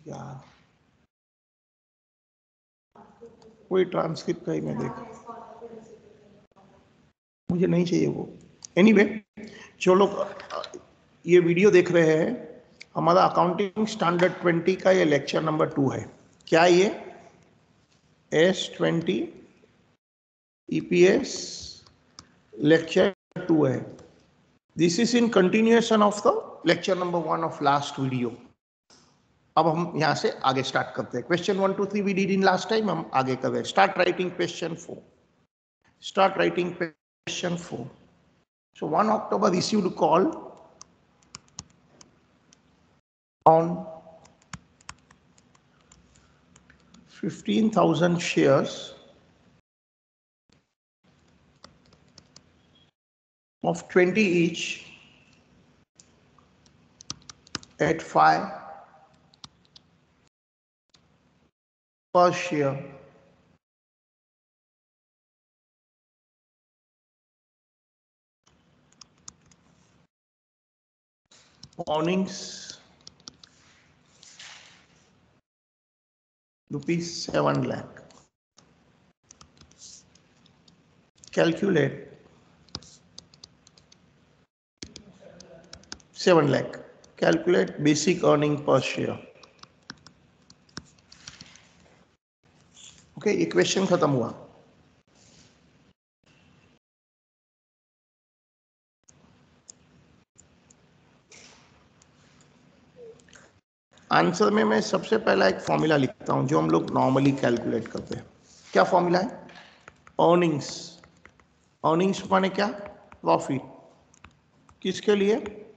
यार कोई ट्रांसक्रिप्ट का ही मैं देख, मुझे नहीं चाहिए वो। एनीवे जो लोग ये वीडियो देख रहे हैं, हमारा अकाउंटिंग स्टैंडर्ड 20 का ये लेक्चर नंबर 2 है। क्या ये S20 EPS लेक्चर 2 है। This is in continuation of the lecture number 1 of last video. अब हम यहां से आगे स्टार्ट करते हैं। Question 1 2 3 we did in last time, हम आगे कर रहे हैं। Start writing question 4। Start writing question 4। So 1 October received call on 15,000 shares of 20 each at 5 per share. Earnings rupees 7 lakh. Calculate 7 lakh. Calculate basic earning per share. Okay, ये question खत्म हुआ। Answer में मैं सबसे पहला एक फॉर्मूला लिखता हूं जो हम लोग नॉर्मली कैलकुलेट करते हैं। क्या फॉर्मूला है? अर्निंग्स। अर्निंग्स माने क्या? प्रॉफिट। किसके लिए?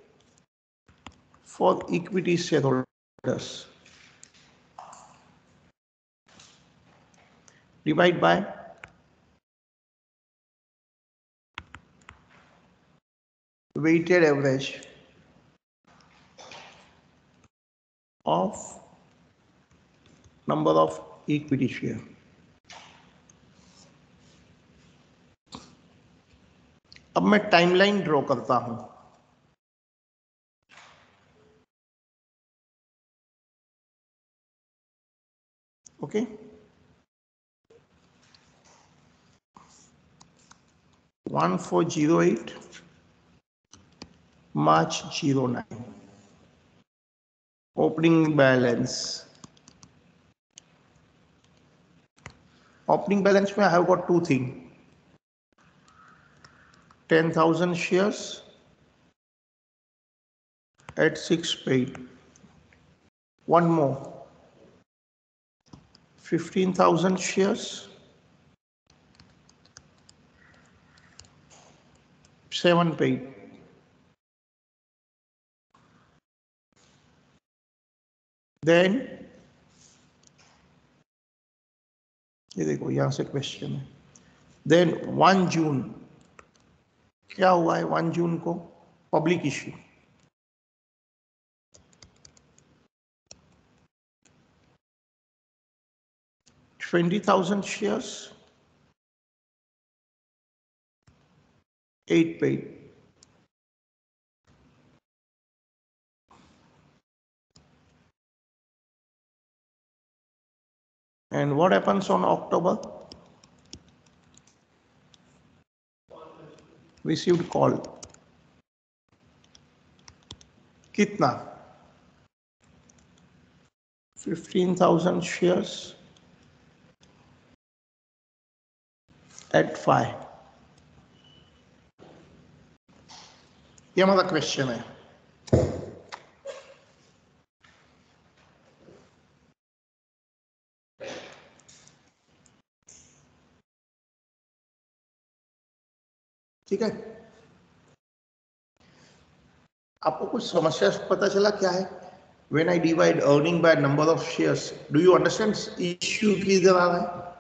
For equity share holders. Divide by weighted average of number of equity share. अब मैं टाइमलाइन ड्रॉ करता हूं। Okay, 1408 March 09 opening balance. Opening balance में I have got two things. 10,000 shares at 6 paid. One more. 15,000 shares, 7 paid. Then ये देखो यहां से question है। देन 1 जून क्या हुआ है? 1 जून को public issue. $20,000 shares, 8 paid. And what happens on October? Received call. कितना? 15,000 shares at 5. ये हमारा क्वेश्चन है। ठीक है, आपको कुछ समस्या पता चला क्या है? When I divide earning by number of shares, do you understand issue किधर आ रहा है?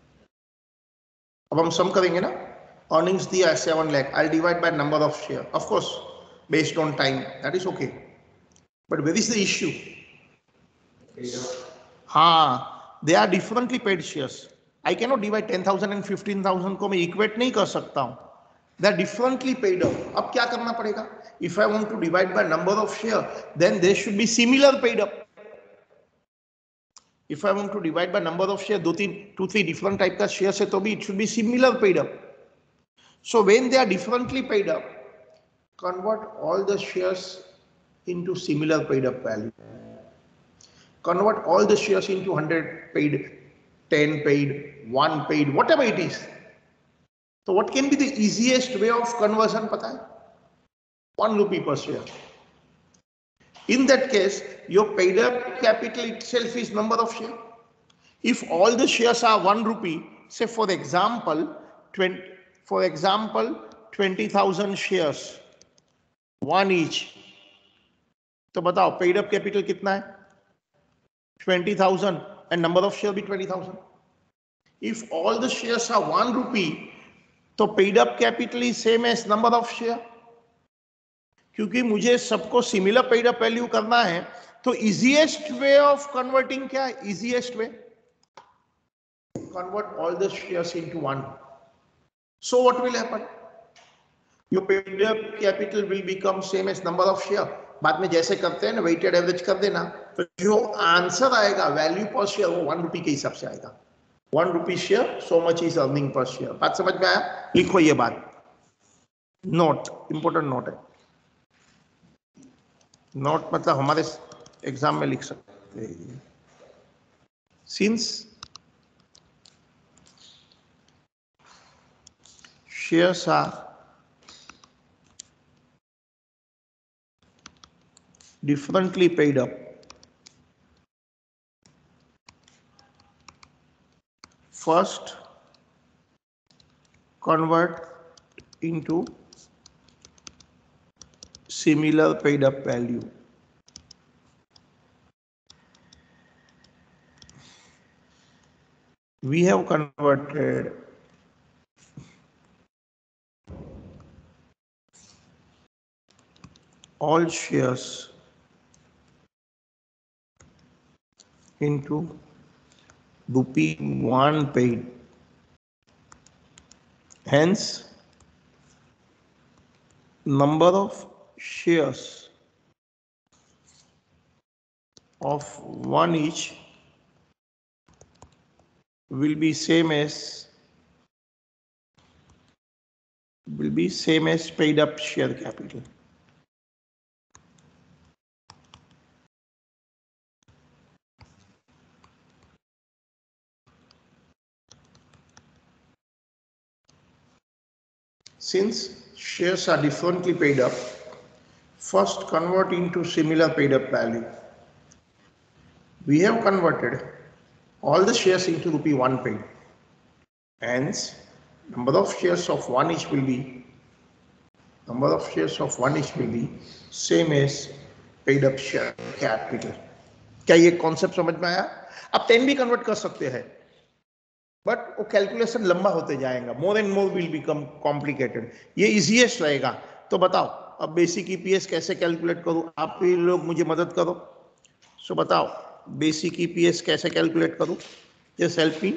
अब हम सम करेंगे ना। अर्निंग्स दिया है 7 lakh, I'll divide by number of share, of course based on time, that is okay, but where is the issue? हाँ, they are differently paid shares. I cannot divide 10,000 and 15,000 को मैं इक्वेट नहीं कर सकता हूँ। They are differently paid up. अब क्या करना पड़ेगा? If I want to divide by number of share, then they should be similar paid up. If I want to divide by number of share, two, three different type का shares है तो भी it should be similar paid up. So when they are differently paid up, convert all the shares into similar paid up value. Convert all the shares into 100 paid, 10 paid, 1 paid, whatever it is. So what can be the easiest way of conversion? पता है? 1 rupee per share. In that case, your paid up capital itself is number of share. If all the shares are 1 rupee, say for example 20,000 shares, 1 each. तो बताओ paid up capital कितना है? 20,000 and number of share भी 20,000. If all the shares are 1 rupee, तो paid up capital is same as number of share. क्योंकि मुझे सबको similar paid up value करना है तो इजीएस्ट वे ऑफ कन्वर्टिंग क्या है? Easiest way, convert all the shares into 1. So what will happen? Your paid up capital will become same as number of share. बाद में जैसे करते हैं ना, वेटेड एवरेज कर देना, तो जो आंसर आएगा वैल्यू पर शेयर वो 1 रुपी के हिसाब से आएगा. 1 rupee share, so much is earning per share. बात समझ में आया? लिखो ये बात, नोट, इंपॉर्टेंट नोट है. नोट मतलब हमारे एग्जाम में लिख सकते हैं. Since shares are differently paid up, first convert into similar paid up value. We have converted all shares into ₹1 paid. Hence, number of shares of 1 each will be same as paid up share capital. Since shares are differently paid up, first convert into similar paid up value. We have converted all the shares into ₹1 paid. Hence, number of shares of 1 each will be same as paid up share capital. क्या ये concept समझ में आया? आप 10 भी convert कर सकते हैं, बट वो कैलकुलेशन लंबा होते जाएगा. More and more will become complicated. ये इजीएस्ट रहेगा. तो बताओ अब बेसिक ईपीएस कैसे कैलकुलेट करूं? आप भी लोग मुझे मदद करो. सो बताओ बेसिक ईपीएस कैसे कैलकुलेट करूं? Just help me.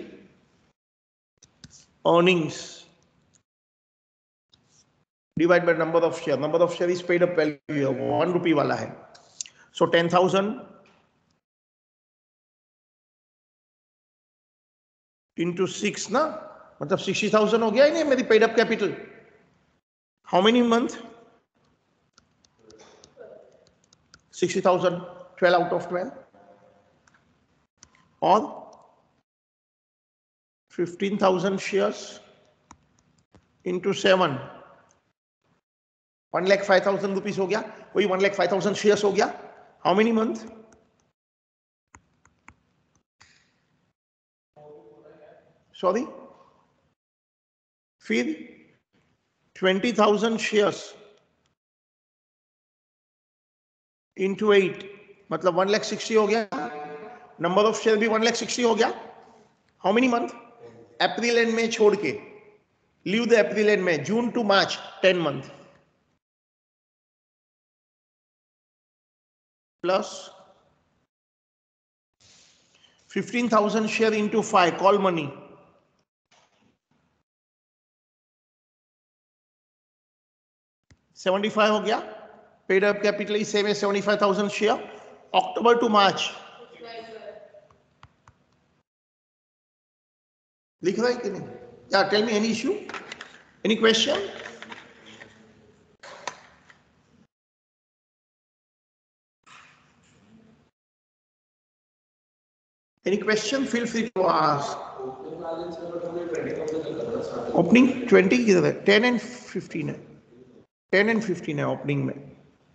Earnings divide by number of share. Number of share is paid up value, 1 rupee वाला है. सो 10,000 इंटू 6 ना, मतलब 60,000 हो गया ही नहीं मेरी paid up capital. How many month? 60,000, 12 out of 12, और 15,000 shares into 7, 1,05,000 रुपीज हो गया. वही 1,05,000 शेयर्स हो गया. How many month? सॉरी, फिर 20,000 शेयर्स इंटू 8, मतलब 1,60,000 हो गया. नंबर ऑफ शेयर भी 1,60,000 हो गया. How many month? April and May छोड़ के, leave the April and May, June to March, 10 month. Plus 15,000 share into 5, call money, 75 हो गया. Paid up capital is same as 75,000 share. October to March लिख रहा है कि नहीं? या tell me any issue, any question? Any question? Feel free to ask. Opening 20 किधर है? 10 and 15 है. 10 and 15 है opening में.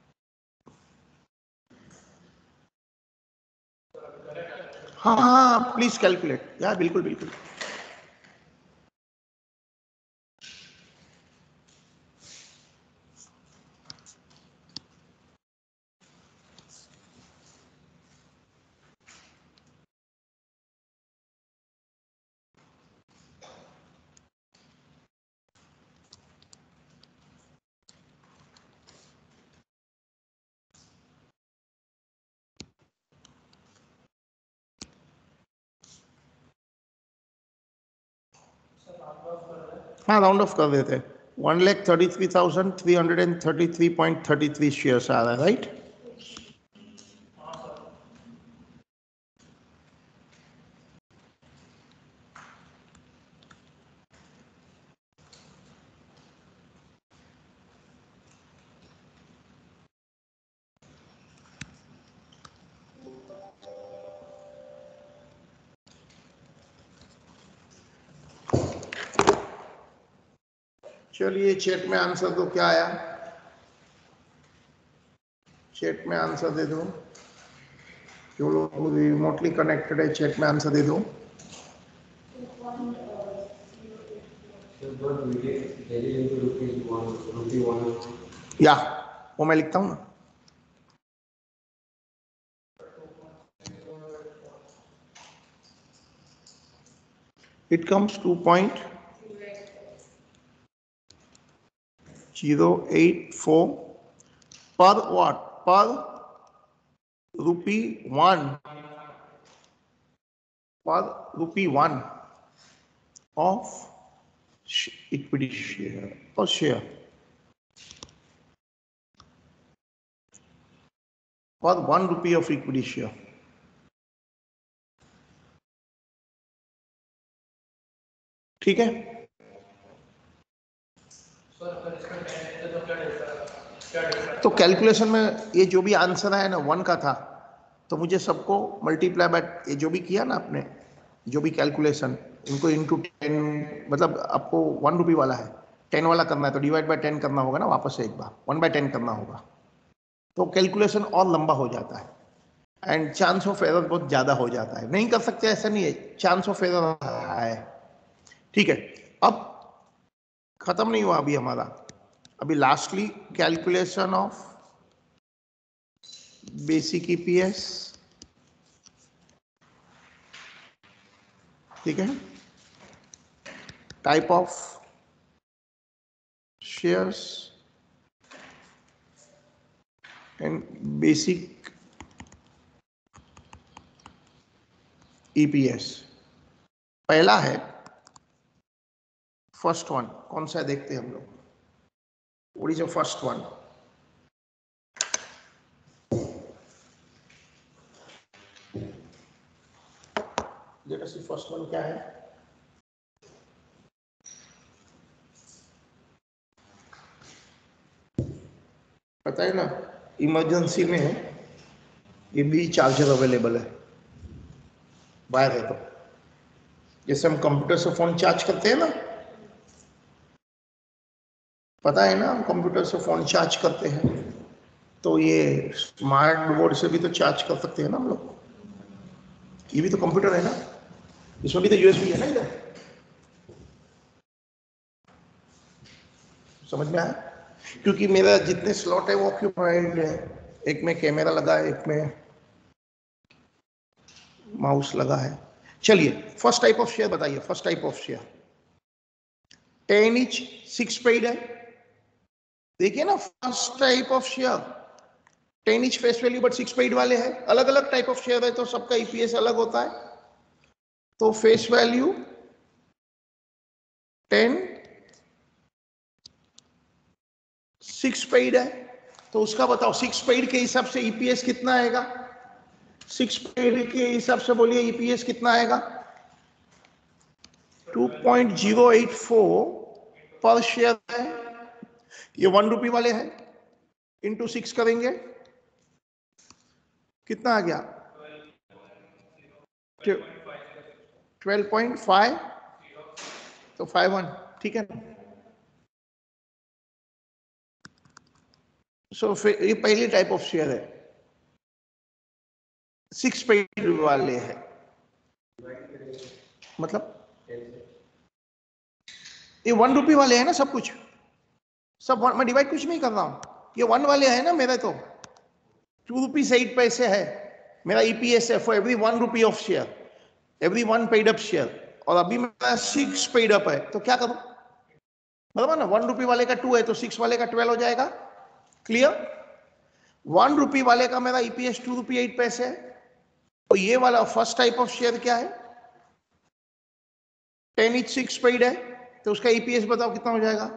हाँ हाँ प्लीज कैलकुलेट. या बिल्कुल बिल्कुल. हाँ राउंड ऑफ कर देते हैं. 1,33,333.33 शेयर्स आ रहा है, राइट? चलिए चैट में आंसर दो, क्या आया? चैट में आंसर दे दो. जो लोग रिमोटली कनेक्टेड है चैट में आंसर दे दो. या वो मैं लिखता हूँ ना. It comes 2.084 per what? Per ₹1. Per ₹1 of equity share or share. For ₹1 of equity share. ठीक है. तो कैलकुलेशन में ये जो भी आंसर है ना 1 का था, तो मुझे सबको मल्टीप्लाई बाय ये जो भी किया ना आपने, जो भी कैलकुलेशन, इनको इंटू 10, मतलब आपको ₹1 वाला है, 10 वाला करना है तो डिवाइड बाय 10 करना होगा ना, वापस से एक बार 1/10 करना होगा, तो कैलकुलेशन और लंबा हो जाता है एंड चांस ऑफ एरर बहुत ज्यादा हो जाता है. नहीं कर सकते ऐसा नहीं है, चांस ऑफ एरर है. ठीक है, अब खत्म नहीं हुआ अभी हमारा. अभी lastly calculation of basic EPS. ठीक है, type of shares and basic EPS. पहला है फर्स्ट वन, कौन सा है देखते हैं हम लोग. What is the first one? Let us see first one क्या है. पता है ना, इमरजेंसी में ये भी चार्जर अवेलेबल है, वायर है. तो जैसे हम कंप्यूटर से फोन चार्ज करते हैं ना, पता है ना, हम कंप्यूटर से फोन चार्ज करते हैं, तो ये स्मार्ट बोर्ड से भी तो चार्ज कर सकते हैं ना हम लोग. ये भी तो कंप्यूटर है ना, इसमें भी तो यूएसबी है ना इधर. समझ में आया? क्योंकि मेरा जितने स्लॉट है वो ऑक्यूपाइड है. एक में कैमरा लगा है, एक में माउस लगा है. चलिए फर्स्ट टाइप ऑफ शेयर बताइए. First type of share 10 each 6 paid है. देखिए ना, first type of share 10 each face value but 6 paid वाले हैं. अलग अलग टाइप ऑफ शेयर है तो सबका ईपीएस अलग होता है. तो फेस वैल्यू 10, 6 पेड है, तो उसका बताओ 6 पेड के हिसाब से ईपीएस कितना आएगा. 6 पेड के हिसाब से बोलिए ईपीएस कितना आएगा. 2.084 पर शेयर है, ये 1 रुपये वाले है, इंटू 6 करेंगे, कितना आ गया? 12.5, तो 51, ठीक है ना? सो ये पहली टाइप ऑफ शेयर है, 6 पेड वाले है, मतलब ये 1 रुपये वाले है ना, सब कुछ, सब मैं डिवाइड कुछ नहीं कर रहा हूं, ये 1 वाले है ना मेरे, तो 2 रुपीज 8 पैसे है मेरा ईपीएस है for every 1 rupee of share, every 1 paid up share, और अभी मेरा 6 पेड अप है, तो क्या करूं? बराबर ना, 1 रुपये वाले का 2 है तो 6 वाले का 12 हो जाएगा। क्लियर? 1 रुपये वाले का मेरा ईपीएस 2 रुपये 8 पैसे है, तो ये वाला फर्स्ट टाइप ऑफ शेयर क्या है? 10 each 6 पेड है, तो उसका ईपीएस बताओ कितना हो जाएगा?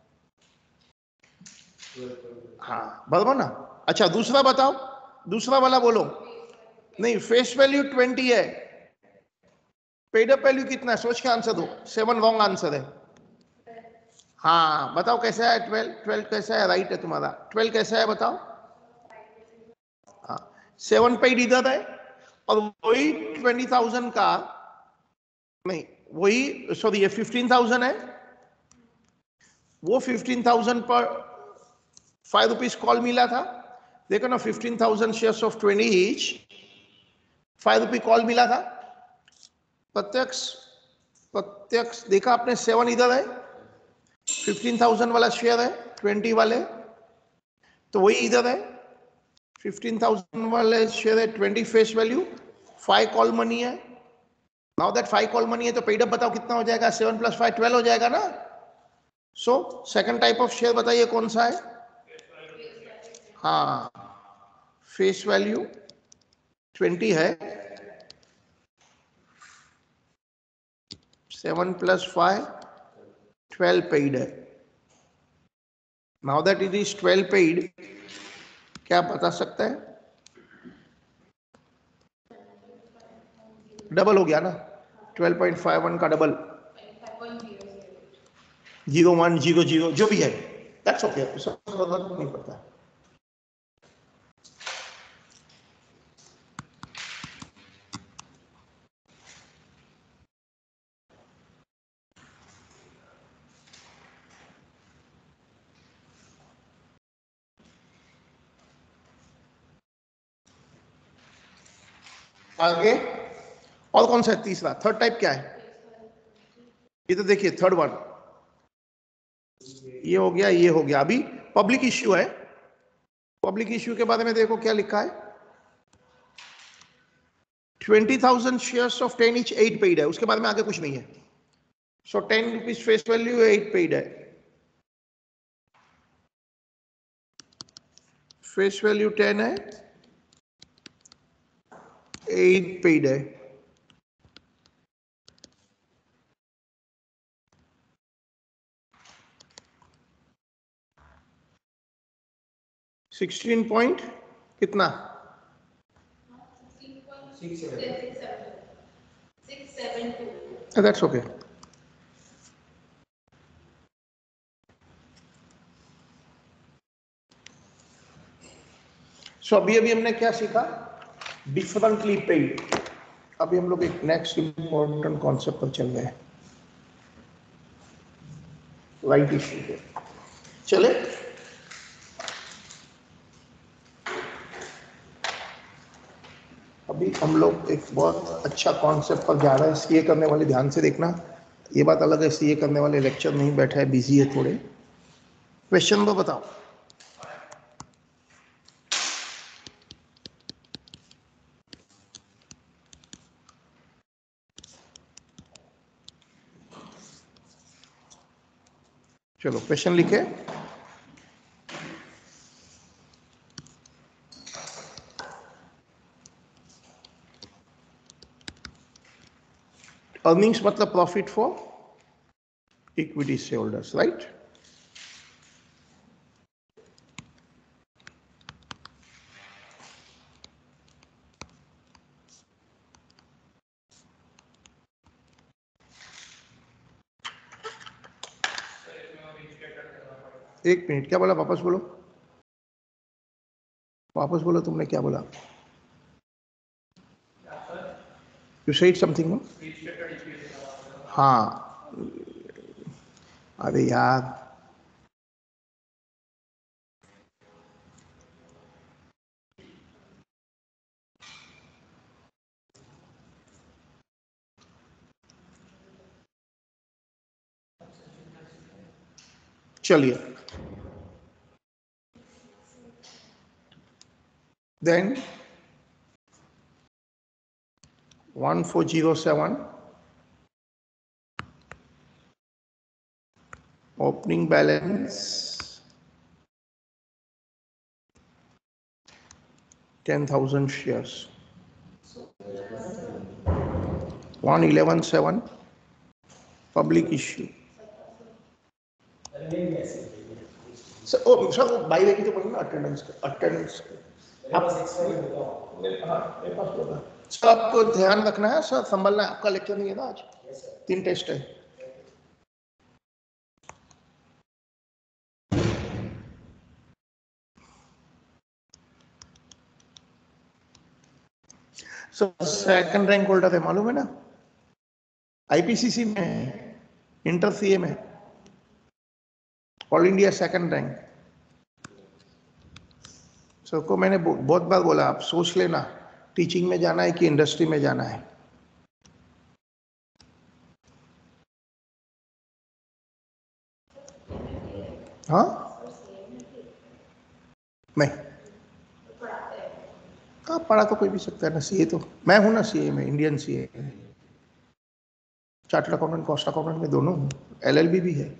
हाँ बराबर ना। अच्छा दूसरा बताओ, दूसरा वाला बोलो। नहीं, फेस वैल्यू 20 है, पेड अप वैल्यू कितना है? सोच के आंसर दो। 7 रॉन्ग आंसर है। हाँ बताओ कैसा है? 12 कैसा है? राइट है तुम्हारा। 12 कैसा है बताओ? हाँ 7 पेड इधर है, और वही 20,000 का, नहीं वही, सॉरी ये 15,000 है, वो 15,000 पर 5 रुपीज कॉल मिला था, देखो ना, 15,000 शेयर्स ऑफ 20 ईच, 5 रुपये कॉल मिला था। प्रत्यक्ष प्रत्यक्ष देखा आपने, 7 इधर है, 15,000 वाला शेयर है, 20 वाले, तो वही इधर है, 15,000 वाले शेयर है, 20 फेस वैल्यू, 5 कॉल मनी है। नाउ दैट 5 कॉल मनी है, तो पेड अप बताओ कितना हो जाएगा? 7 + 5 12 हो जाएगा ना। So second type of share बताइए कौन सा है? हाँ फेस वैल्यू 20 है, 7 + 5 12 पेड है। Now that it is 12 paid, क्या बता सकता है? डबल हो गया ना, 12.51 का डबल, 0100 जो भी है, दैट्स ओके, सब फर्क नहीं पड़ता। आगे और कौन सा है? तीसरा, थर्ड टाइप क्या है? ये तो देखिए थर्ड वन, ये हो गया, ये हो गया। अभी पब्लिक इश्यू है, पब्लिक इश्यू के बारे में देखो क्या लिखा है। 20,000 शेयर्स ऑफ 10 each 8 पेड है, उसके बारे में आगे कुछ नहीं है। So 10 rupees face value, 8 paid है, फेस वैल्यू 10 है, 8 पेड है। सिक्सटीन पॉइंट कितना? 672। That's okay. सो अभी हमने क्या सीखा? Differently paid. अभी हम लोग एक नेक्स्ट इंपॉर्टेंट कॉन्सेप्ट पर चल रहे हैं, राइट इश्यू पे। चले, अभी हम लोग एक बहुत अच्छा कॉन्सेप्ट पर जा रहे हैं। सीए करने वाले ध्यान से देखना, ये बात अलग है, सीए करने वाले लेक्चर नहीं बैठा है, बिजी है थोड़े। क्वेश्चन तो बताओ। चलो क्वेश्चन लिखे। अर्निंग्स मतलब profit for equity share holders, right? एक मिनट, क्या बोला? वापस बोलो, वापस बोलो, तुमने क्या बोला? You said something, no? हाँ, अरे यार, चलिए, then 1407 opening balance 10,000 shares. 1117 public issue. Sir by way की तो बोलो ना, अटेंडेंस आप सर, आपको ध्यान रखना है सर, संभलना है, आपका लेक्चर नहीं है ना आज, 3 टेस्ट है। सर सेकंड रैंक होल्डर है, मालूम है ना, आईपीसीसी में, इंटर सीए में, all India second rank. Sir को मैंने बहुत बार बोला, आप सोच लेना टीचिंग में जाना है कि इंडस्ट्री में जाना है। हाँ, मैं कहाँ पढ़ा, तो कोई भी सकता है ना, सीए तो मैं हूं ना, सीए में, Indian CA, chartered accountant, cost accountant में दोनों हूँ, एलएलबी भी है,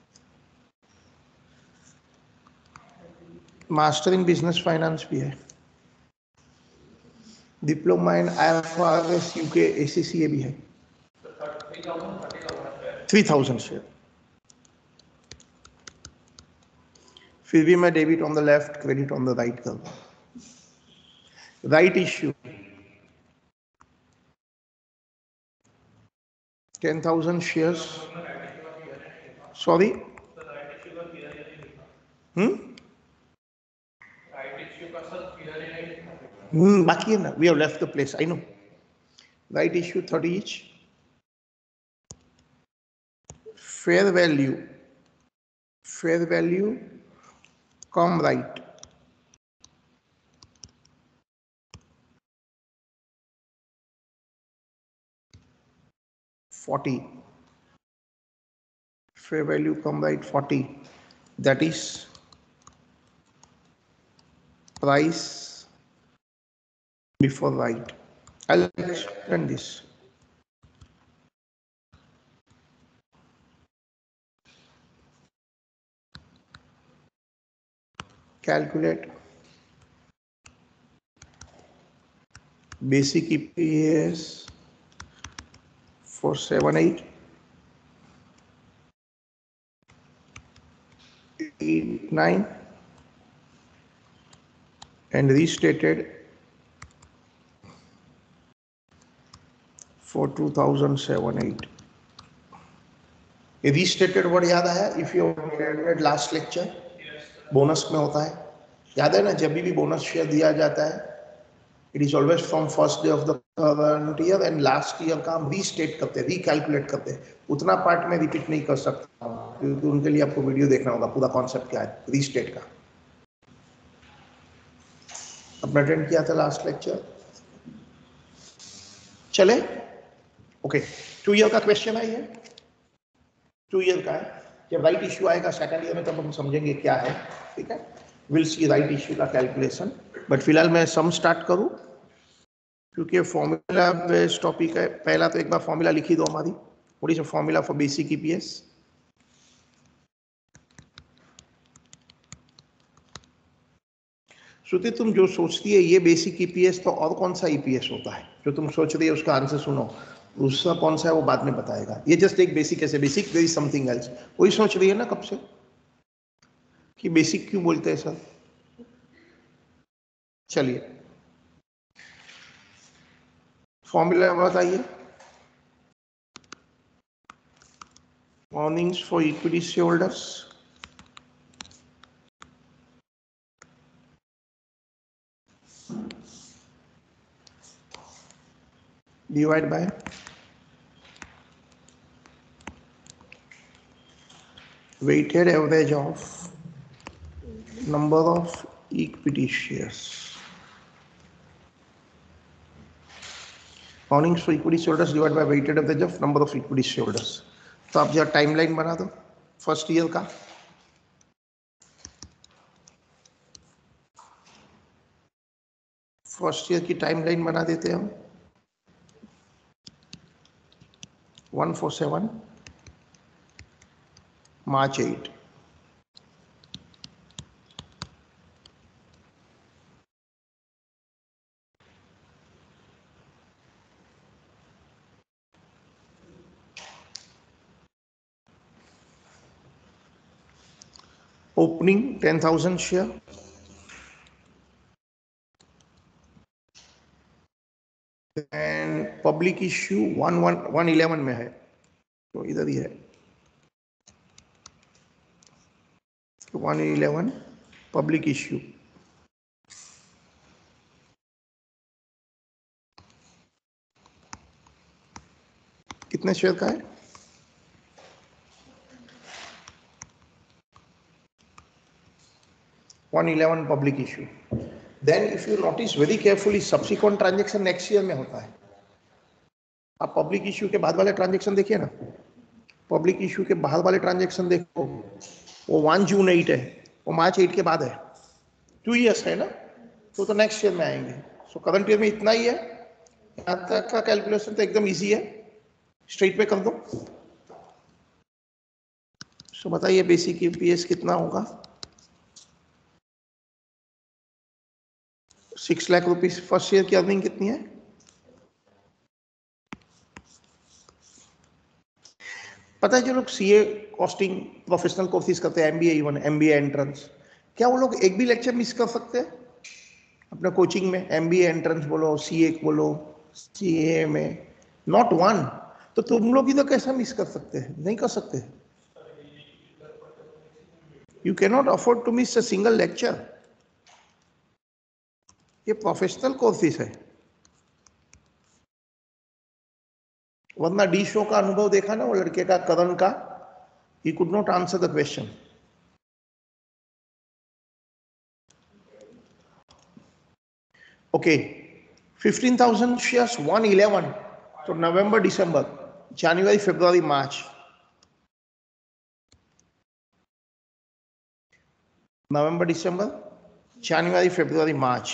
मास्टर इन बिजनेस फाइनेंस भी है, diploma in IFRS UK ACCA भी है। 3000 शेयर, फिर भी मैं debit on the left, credit on the right कर रहा हूं। राइट इश्यू 10,000 शेयर्स, सॉरी, बाकी है ना, we have left the place, I know. Right issue 30 each, fair value come right, $40, fair value come right 40, that is price before right. I'll explain this. Calculate basic EPS for 7, 8, 9 and restated for 2007, 8. ये restated word याद आया? If you calculate last lecture, bonus में होता है, याद है ना, जब भी बोनस शेयर दिया जाता है, it is always from first day of the current year and last year का हम रीस्टेट करते हैं, रिकैलकुलेट करते हैं। उतना पार्ट में रिपीट नहीं कर सकता क्योंकि उनके लिए आपको वीडियो देखना होगा, पूरा कॉन्सेप्ट क्या है रीस्टेट का। अपना अटेंड किया था लास्ट लेक्चर, चले ओके। 2 ईयर का क्वेश्चन है ये, 2 ईयर का है। जब राइट इश्यू आएगा सेकंड ईयर में तब हम समझेंगे क्या है, ठीक है। विल सी राइट इश्यू का कैलकुलेशन, बट फिलहाल मैं सम स्टार्ट करूं क्योंकि फॉर्मूला बेस्ड टॉपिक है। पहला तो एक बार फॉर्मूला लिखी दो हमारी, what is a formula for basic EPS. Shruti, तुम जो सोचती है ये बेसिक ईपीएस, तो और कौन सा ईपीएस होता है जो तुम सोच रही है? उसका आंसर सुनो, उसका कौन सा है वो बाद में बताएगा। ये जस्ट एक बेसिक, ऐसे basic, there is something else, वही सोच रही है ना कब से कि बेसिक क्यों बोलते हैं सर। चलिए फॉर्मूला बताइए। Earnings for equity share holders Divide by weighted average of number of equity shares. Earnings for equity shareholders divided by weighted average of number of equity shareholders. तो आप जरा टाइमलाइन बना दो फर्स्ट ईयर का. First year की timeline बना देते हैं हम. 147 March 8. Opening 10,000 share. And public issue 111 में है, तो इधर ही है. 111 पब्लिक इश्यू. कितने शेयर का है? 111 public issue. Then if you notice very carefully, subsequent transaction next year में होता है. आप पब्लिक इश्यू के बाद वाले ट्रांजेक्शन देखिए ना. पब्लिक इश्यू के बाद वाले ट्रांजेक्शन देखो, वो 1 जून 8 है, वो मार्च 8 के बाद है. 2 ईयर्स है ना, तो नेक्स्ट ईयर में आएंगे. सो करंट ईयर में इतना ही है. यहाँ तक का कैलकुलेशन तो एकदम इजी है, स्ट्रेट पे कर दो. सो बताइए बेसिक ईपीएस कितना होगा? 6 लाख रुपीस. फर्स्ट ईयर की अर्निंग कितनी है? पता है जो लोग सीए कॉस्टिंग प्रोफेशनल कोर्सेज करते हैं, एमबीए, इवन एमबीए एंट्रेंस, क्या वो लोग एक भी लेक्चर मिस कर सकते हैं अपने कोचिंग में? एमबीए एंट्रेंस बोलो, सीए बोलो, सीए में नॉट वन. तो तुम लोग ही तो कैसा मिस कर सकते हैं? नहीं कर सकते. You can not afford to miss a single lecture. ये प्रोफेशनल कोर्सेज है. वरना डी शो का अनुभव देखा ना वो लड़के का, करण का. He could not answer the question. Okay, 15,000 shares 111. तो नवंबर दिसंबर जनवरी फरवरी मार्च. नवंबर दिसंबर जनवरी फरवरी मार्च.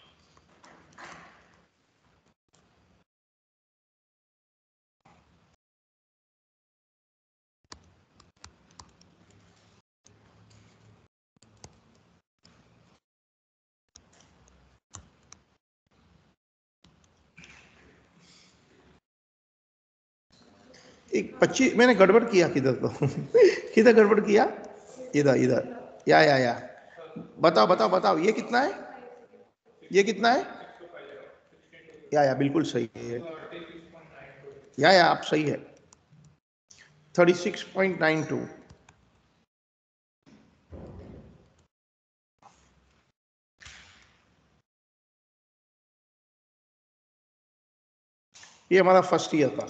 एक 25 मैंने गड़बड़ किया किधर तो किधर गड़बड़ किया? इधर इधर. या बताओ बताओ बताओ, ये कितना है? ये कितना है? या बिल्कुल सही है. या आप सही है. 36.92. ये हमारा फर्स्ट ईयर था.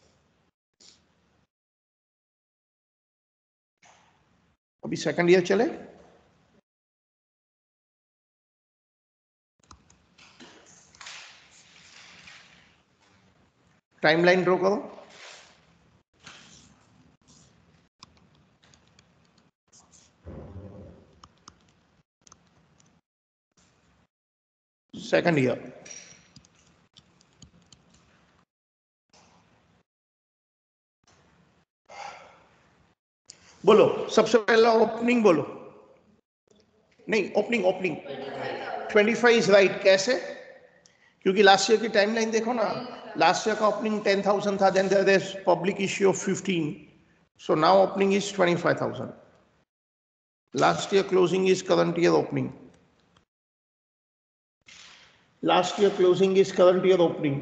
अभी सेकंड ईयर चले. टाइमलाइन ड्रॉ करो. Second year. बोलो सबसे पहला ओपनिंग बोलो. नहीं, ओपनिंग ओपनिंग 25 इज राइट. कैसे? क्योंकि लास्ट ईयर की टाइमलाइन देखो ना. लास्ट ईयर का ओपनिंग 10,000 था, then there is public issue of 15. So now opening is 25,000. Last year closing is current year opening. Last year closing is current year opening.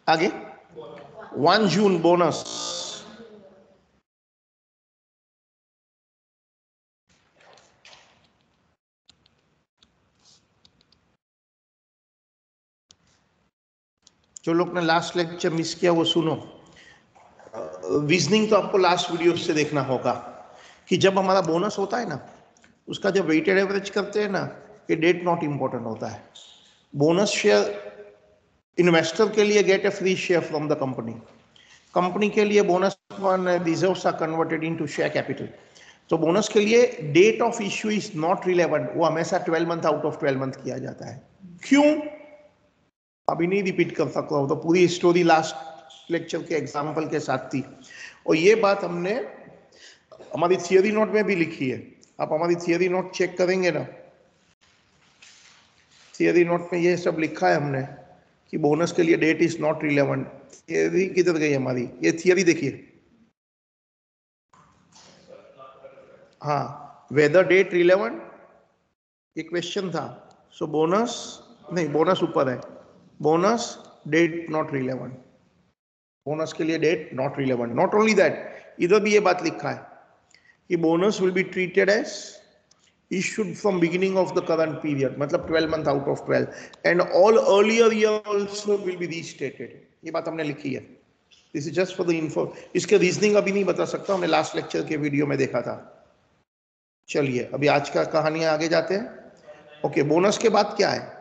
आगे 1 जून bonus, जो लोग ने last lecture miss किया वो सुनो। Reasoning तो आपको लास्ट वीडियो से देखना होगा कि जब हमारा बोनस होता है ना, उसका जब वेटेड एवरेज करते हैं ना, ये डेट नॉट इंपॉर्टेंट होता है। बोनस शेयर इन्वेस्टर के लिए get a free share from the company, company के लिए bonus reserves are converted into share capital. तो बोनस के लिए date of issue is not relevant, वो हमेशा 12 मंथ आउट ऑफ 12 मंथ किया जाता है। क्यों? अभी नहीं रिपीट कर सकता हूं, तो पूरी स्टोरी लास्ट लेक्चर के एग्जाम्पल के साथ थी, और ये बात हमने हमारी थियरी नोट में भी लिखी है। आप हमारी थियरी नोट चेक करेंगे ना, थियरी नोट में ये सब लिखा है हमने कि बोनस के लिए date is not relevant. Theory किधर गई हमारी? ये थियरी देखिए, हाँ, वेदर डेट रिलेवेंट, ये क्वेश्चन था। सो बोनस नहीं, बोनस ऊपर है, bonus date not relevant, bonus के लिए date not relevant. Not only that, इधर भी ये बात लिखा है कि bonus will be treated as issued from beginning of the current period, मतलब 12 month out of 12, and all earlier year also will be restated। ये बात हमने लिखी है। This is just for the info. इसके रीजनिंग अभी नहीं बता सकता, हमने लास्ट लेक्चर के वीडियो में देखा था। चलिए अभी आज का कहानी आगे जाते हैं। ओके, बोनस के बाद क्या है?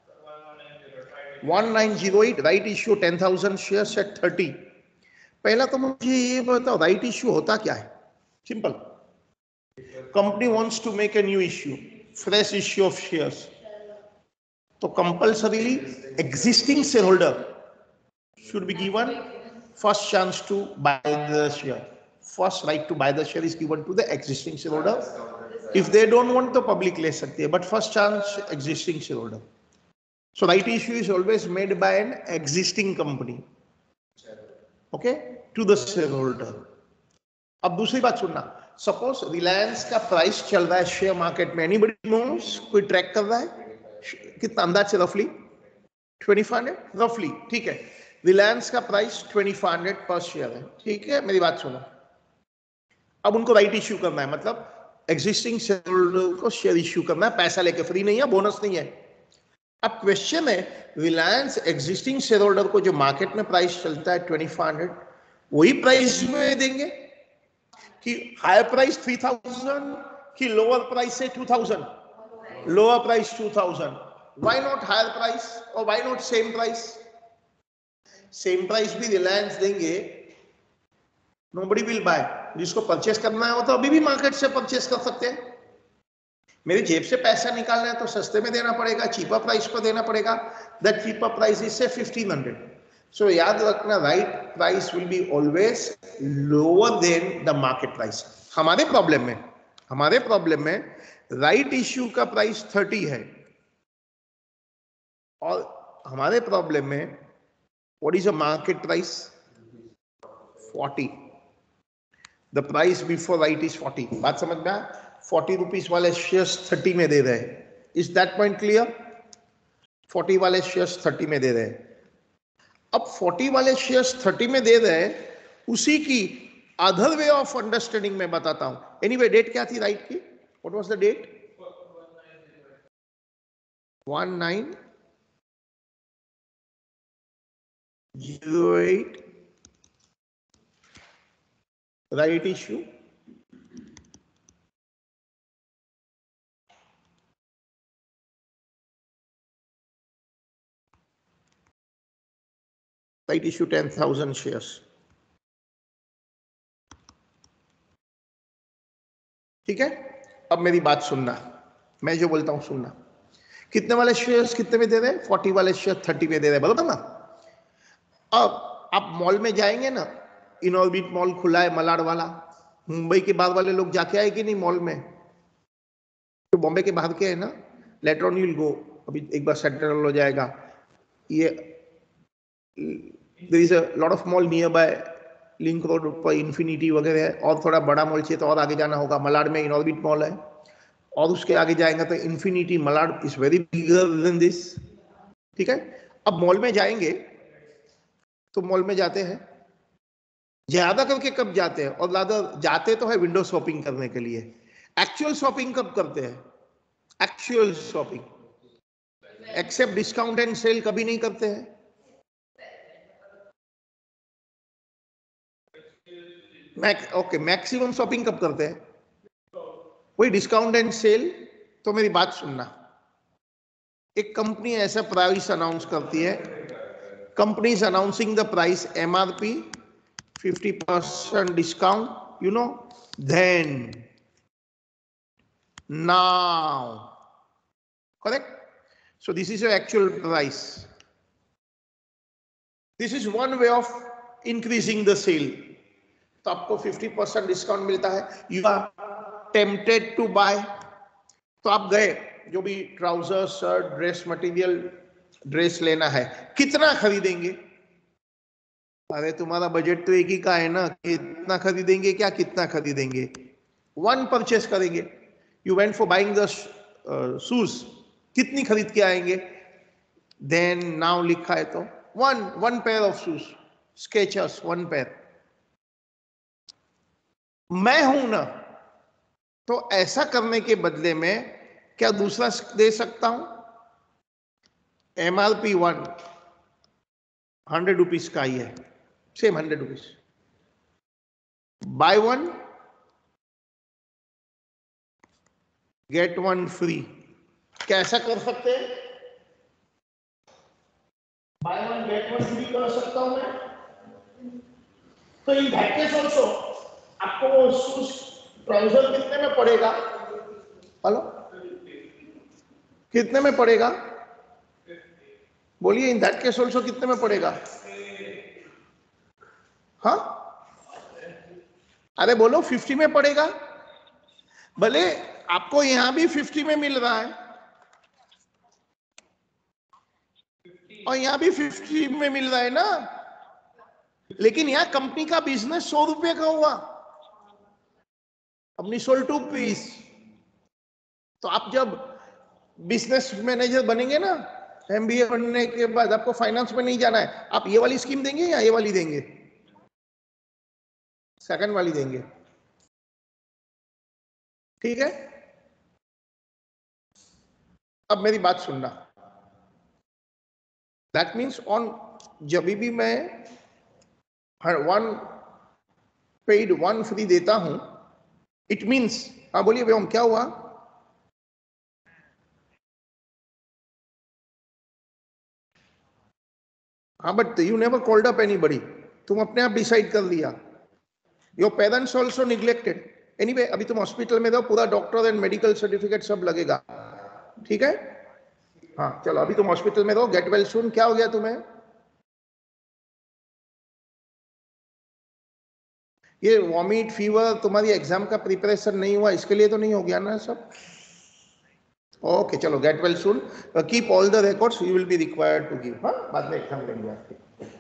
1908 राइट इश्यू 10,000 शेयर्स एट 30। पहला तो मुझे ये बताओ, राइट इश्यू होता क्या है? Simple, company wants to make a new issue, fresh issue of shares, तो compulsorily existing share holder should be given first chance to buy the share. First right to buy the share is given to the existing shareholder. If they don't want, the public ले सकती है, but first chance existing shareholder. So right issue is always made by an existing company, okay, to the shareholder. अब दूसरी बात सुनना, suppose Reliance का price चल रहा है शेयर मार्केट में, एनीबडी नोस, कोई ट्रैक कर रहा है कितना अंदाज से? रफली 2500 रफली, ठीक है। रिलायंस का प्राइस 2500 पर शेयर है, ठीक है। मेरी बात सुनो, अब उनको राइट इश्यू करना है, मतलब एग्जिस्टिंग शेयर होल्डर को शेयर इश्यू करना है, पैसा लेके, फ्री नहीं है, बोनस नहीं है। अब क्वेश्चन है, रिलायंस एग्जिस्टिंग शेयर होल्डर को जो मार्केट में प्राइस चलता है 2500, वही प्राइस में देंगे कि हायर प्राइस 3000 कि लोअर प्राइस से 2000? Lower price 2000। Why not higher price और why not same price? Same price भी रिलायंस देंगे, नोबडी विल बाय। जिसको परचेस करना है वो तो अभी भी मार्केट से परचेस कर सकते हैं। मेरी जेब से पैसा निकालना है तो सस्ते में देना पड़ेगा, चीपर प्राइस पर देना पड़ेगा। दैट चीपर प्राइस इज से 1500। सो याद रखना, right price will be always lower than the market price. हमारे प्रॉब्लम में राइट इश्यू का प्राइस 30 है, और हमारे प्रॉब्लम में what is a market price? 40। The price before right is 40। बात समझ में आया? 40 रुपीज वाले शेयर्स 30 में दे रहे हैं। Is that point clear? 40 वाले शेयर्स 30 में दे रहे हैं। अब 40 वाले शेयर्स 30 में दे रहे हैं, उसी की अदर वे ऑफ अंडरस्टैंडिंग में बताता हूं। एनीवे, डेट क्या थी राइट की? What was the date? 1908 right issue, right issue 10,000 shares, ठीक है। अब मेरी बात सुनना, मैं जो बोलता हूं सुनना। कितने वाले शेयर्स कितने में दे रहे हैं? 40 वाले शेयर 30 में दे रहे हैं, बराबर ना? अब आप मॉल में जाएंगे ना, इनऑर्बिट मॉल खुला है मलाड वाला, मुंबई के बाहर वाले लोग जाके आए कि नहीं मॉल में? तो बॉम्बे के बाहर के है ना, later on you will go, अभी एक बार सेटल हो जाएगा ये। There is a lot of mall near by link road पर, इन्फिनिटी वगैरह है, और थोड़ा बड़ा मॉल चाहिए तो और आगे जाना होगा। मलाड में इनऑर्बिट मॉल है, और उसके आगे जाएंगे तो Infinity. Malad is very bigger than this, ठीक है। अब मॉल में जाएंगे तो मॉल में जाते हैं, ज्यादा करके कब जाते हैं, और ज्यादा जाते तो है विंडो शॉपिंग करने के लिए। एक्चुअल शॉपिंग कब करते हैं? Actual shopping, except discount and sale कभी नहीं करते हैं। ओके, मैक्सिमम शॉपिंग कब करते हैं? वही डिस्काउंट एंड सेल। तो मेरी बात सुनना, एक कंपनी ऐसा प्राइस अनाउंस करती है, company is announcing the price MRP 50% discount, you know, then now, correct? So this is your actual price. This is one way of increasing the sale. तो आपको 50% डिस्काउंट मिलता है, you are tempted to buy, तो आप गए, जो भी trouser, shirt, dress material, dress लेना है, कितना खरीदेंगे? अरे तुम्हारा बजट तो एक ही का है ना, कितना खरीदेंगे, क्या कितना खरीदेंगे? वन परचेस करेंगे। You went for buying the shoes, कितनी खरीद के आएंगे? देन नाउ लिखा है तो one pair of shoes, Skechers, one pair. मैं हूं ना, तो ऐसा करने के बदले में क्या दूसरा दे सकता हूं? एमआरपी 100 रुपीज का ही है, same 100 rupees, buy one get one free. कैसा कर सकते हैं? Buy one get one free कर सकता हूं मैं। तो इन दैट केस ऑल्सो आपको वो शूज, ट्राउजर कितने में पड़ेगा? हेलो, कितने में पड़ेगा? बोलिए, इन दैट केस ऑल्सो कितने में पड़ेगा? हाँ, अरे बोलो, 50 में पड़ेगा। भले आपको यहां भी 50 में मिल रहा है और यहां भी 50 में मिल रहा है ना, लेकिन यहां कंपनी का बिजनेस 100 रुपए का हुआ, अपनी सोल्ड 2 पीस। तो आप जब बिजनेस मैनेजर बनेंगे ना, एमबीए बनने के बाद, आपको फाइनेंस में नहीं जाना है, आप ये वाली स्कीम देंगे या ये वाली देंगे? सेकंड वाली देंगे, ठीक है? अब मेरी बात सुनना, दैट मीन्स ऑन, जब भी मैं वन पेड वन फ्री देता हूं, इट मीन्स, हाँ बोलिए व्योम, क्या हुआ? हाँ, but you never called up anybody, तुम अपने आप डिसाइड कर लिया। Your parents also neglected. Anyway, अभी तुम हॉस्पिटल में रहो, पूरा डॉक्टर एंड मेडिकल सर्टिफिकेट सब लगेगा, ठीक है? हाँ चलो, अभी तुम हॉस्पिटल में रहो, गेट वेल सून। क्या हो गया तुम्हें? ये वॉमिट, फीवर, तुम्हारी एग्जाम का प्रिपरेशन नहीं हुआ, इसके लिए तो नहीं हो गया ना सब? ओके चलो, get well soon, keep all the records, you will be required to give. हाँ, बाद में एग्जाम लेंगे आपके।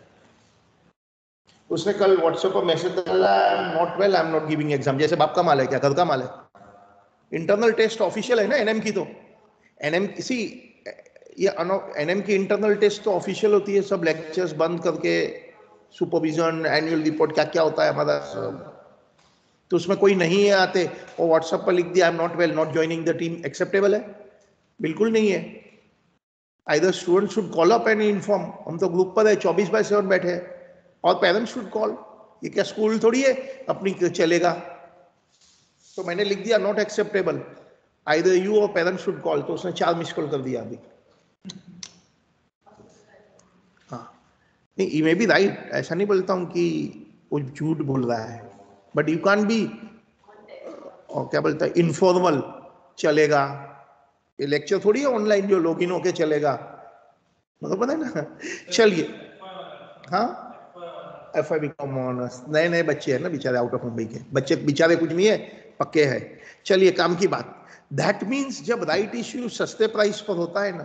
उसने कल व्हाट्सएप पर मैसेज डाला, I am not well, I am not giving exam. जैसे बाप का माल है क्या, घर का माल है? इंटरनल टेस्ट ऑफिशियल है ना एनएम की, तो एनएम किसी, ये एनएम की इंटरनल टेस्ट तो ऑफिशियल होती है, सब लेक्चर्स बंद करके, सुपरविजन, एनुअल रिपोर्ट, क्या क्या होता है हमारा। तो उसमें कोई नहीं है आते और व्हाट्सएप पर लिख दिया I am not well, not joining the team, acceptable है? बिल्कुल नहीं है। Either student should call up and inform. हम तो ग्रुप पर है, 24/7 बैठे हैं, और पेरेंट्स शुड कॉल। ये क्या स्कूल थोड़ी है अपनी चलेगा? तो मैंने लिख दिया नॉट एक्सेप्टेबल, आइदर यू और पेरेंट्स शुड कॉल, तो उसने 4 मिस कॉल कर दिया अभी। हाँ, नहीं, ये मे बी राइट, ऐसा नहीं बोलता हूँ कि वो झूठ बोल रहा है, बट यू कैन बी, और क्या बोलता है, इनफॉर्मल चलेगा। ये लेक्चर थोड़ी है ऑनलाइन जो लॉगिन होके चलेगा, मतलब पता है ना। चलिए, हाँ, FIB कॉमर्स, नए नए बच्चे हैं ना बेचारे, आउट ऑफ मुंबई के बच्चे, बेचारे कुछ नहीं है, पक्के हैं। चलिए, काम की बात। दैट मीन्स जब राइट इश्यू सस्ते प्राइस पर होता है ना,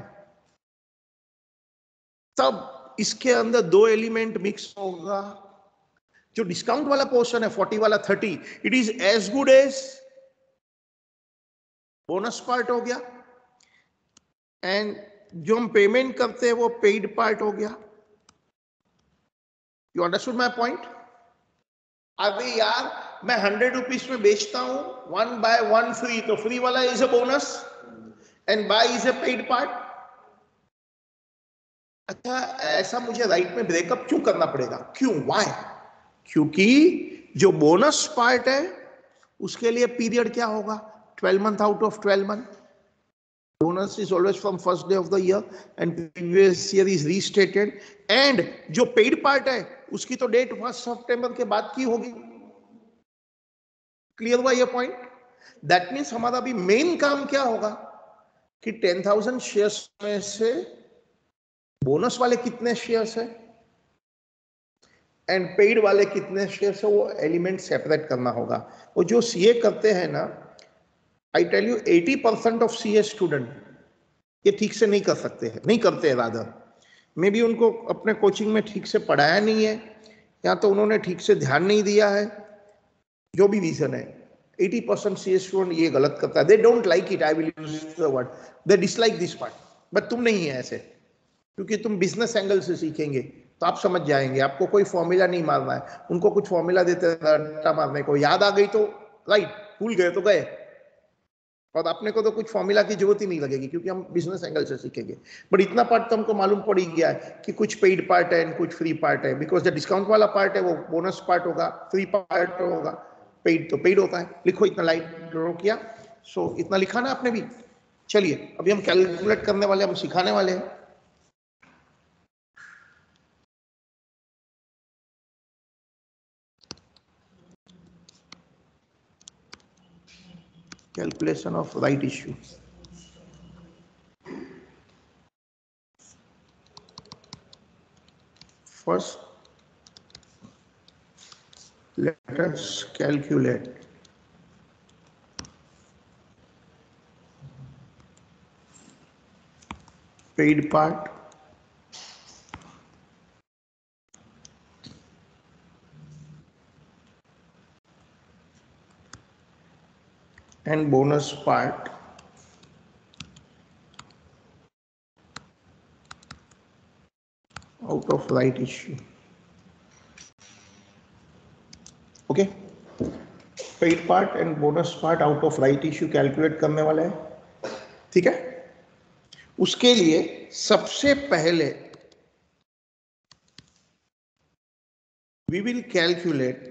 तब इसके अंदर 2 एलिमेंट मिक्स होगा। जो डिस्काउंट वाला पोर्शन है 40 वाला 30, it is as good as bonus part हो गया, एंड जो हम पेमेंट करते हैं वो पेड पार्ट हो गया। You understood my point? अरे यार मैं 100 रुपीज में बेचता हूं 1 बाय 1 फ्री, तो फ्री वाला is a bonus and buy is a paid part. अच्छा ऐसा मुझे राइट में ब्रेकअप क्यों करना पड़ेगा? क्यों? व्हाई? क्योंकि जो बोनस पार्ट है उसके लिए पीरियड क्या होगा? 12 month out of 12 month. Bonus is always from first day of the year and previous year is restated, and जो paid part है उसकी तो डेट 1 सितंबर के बाद की होगी। क्लियर हुआ ये पॉइंट? दैट मीन्स हमारा अभी मेन काम क्या होगा कि 10,000 शेयर्स में से बोनस वाले कितने शेयर्स है एंड पेड वाले कितने शेयर्स है, वो एलिमेंट सेपरेट करना होगा। वो जो सीए करते हैं ना, I tell you 80% of CA student ये ठीक से नहीं कर सकते हैं, नहीं करते हैं रादर। मे बी उनको अपने कोचिंग में ठीक से पढ़ाया नहीं है या तो उन्होंने ठीक से ध्यान नहीं दिया है, जो भी रीजन है। 80% सीए स्टूडेंट ये गलत करता है। They don't like it, I will use the word, they dislike this part. But तुम नहीं है ऐसे, क्योंकि तुम बिजनेस एंगल से सीखेंगे तो आप समझ जाएंगे। आपको कोई फॉर्मूला नहीं मारना है, उनको कुछ फॉर्मूला देते हैं रट्टा मारने को, याद आ गई तो राइट, भूल गए तो गए। और अपने को तो कुछ फॉर्मूला की जरूरत ही नहीं लगेगी क्योंकि हम बिजनेस एंगल से सीखेंगे। बट इतना पार्ट तो हमको मालूम पड़ ही गया है कि कुछ पेड पार्ट है एंड कुछ फ्री पार्ट है। बिकॉज द डिस्काउंट वाला पार्ट है वो बोनस पार्ट होगा, फ्री पार्ट होगा, पेड तो पेड होता है। लिखो इतना, लाइन ड्रॉ किया, सो इतना लिखा ना आपने भी। चलिए अभी हम कैलकुलेट करने वाले, हम सिखाने वाले हैं। Calculation of right issue. First, let us calculate paid part and bonus part out of right issue. Okay, paid part and bonus part out of right issue calculate करने वाले हैं। ठीक है, उसके लिए सबसे पहले we will calculate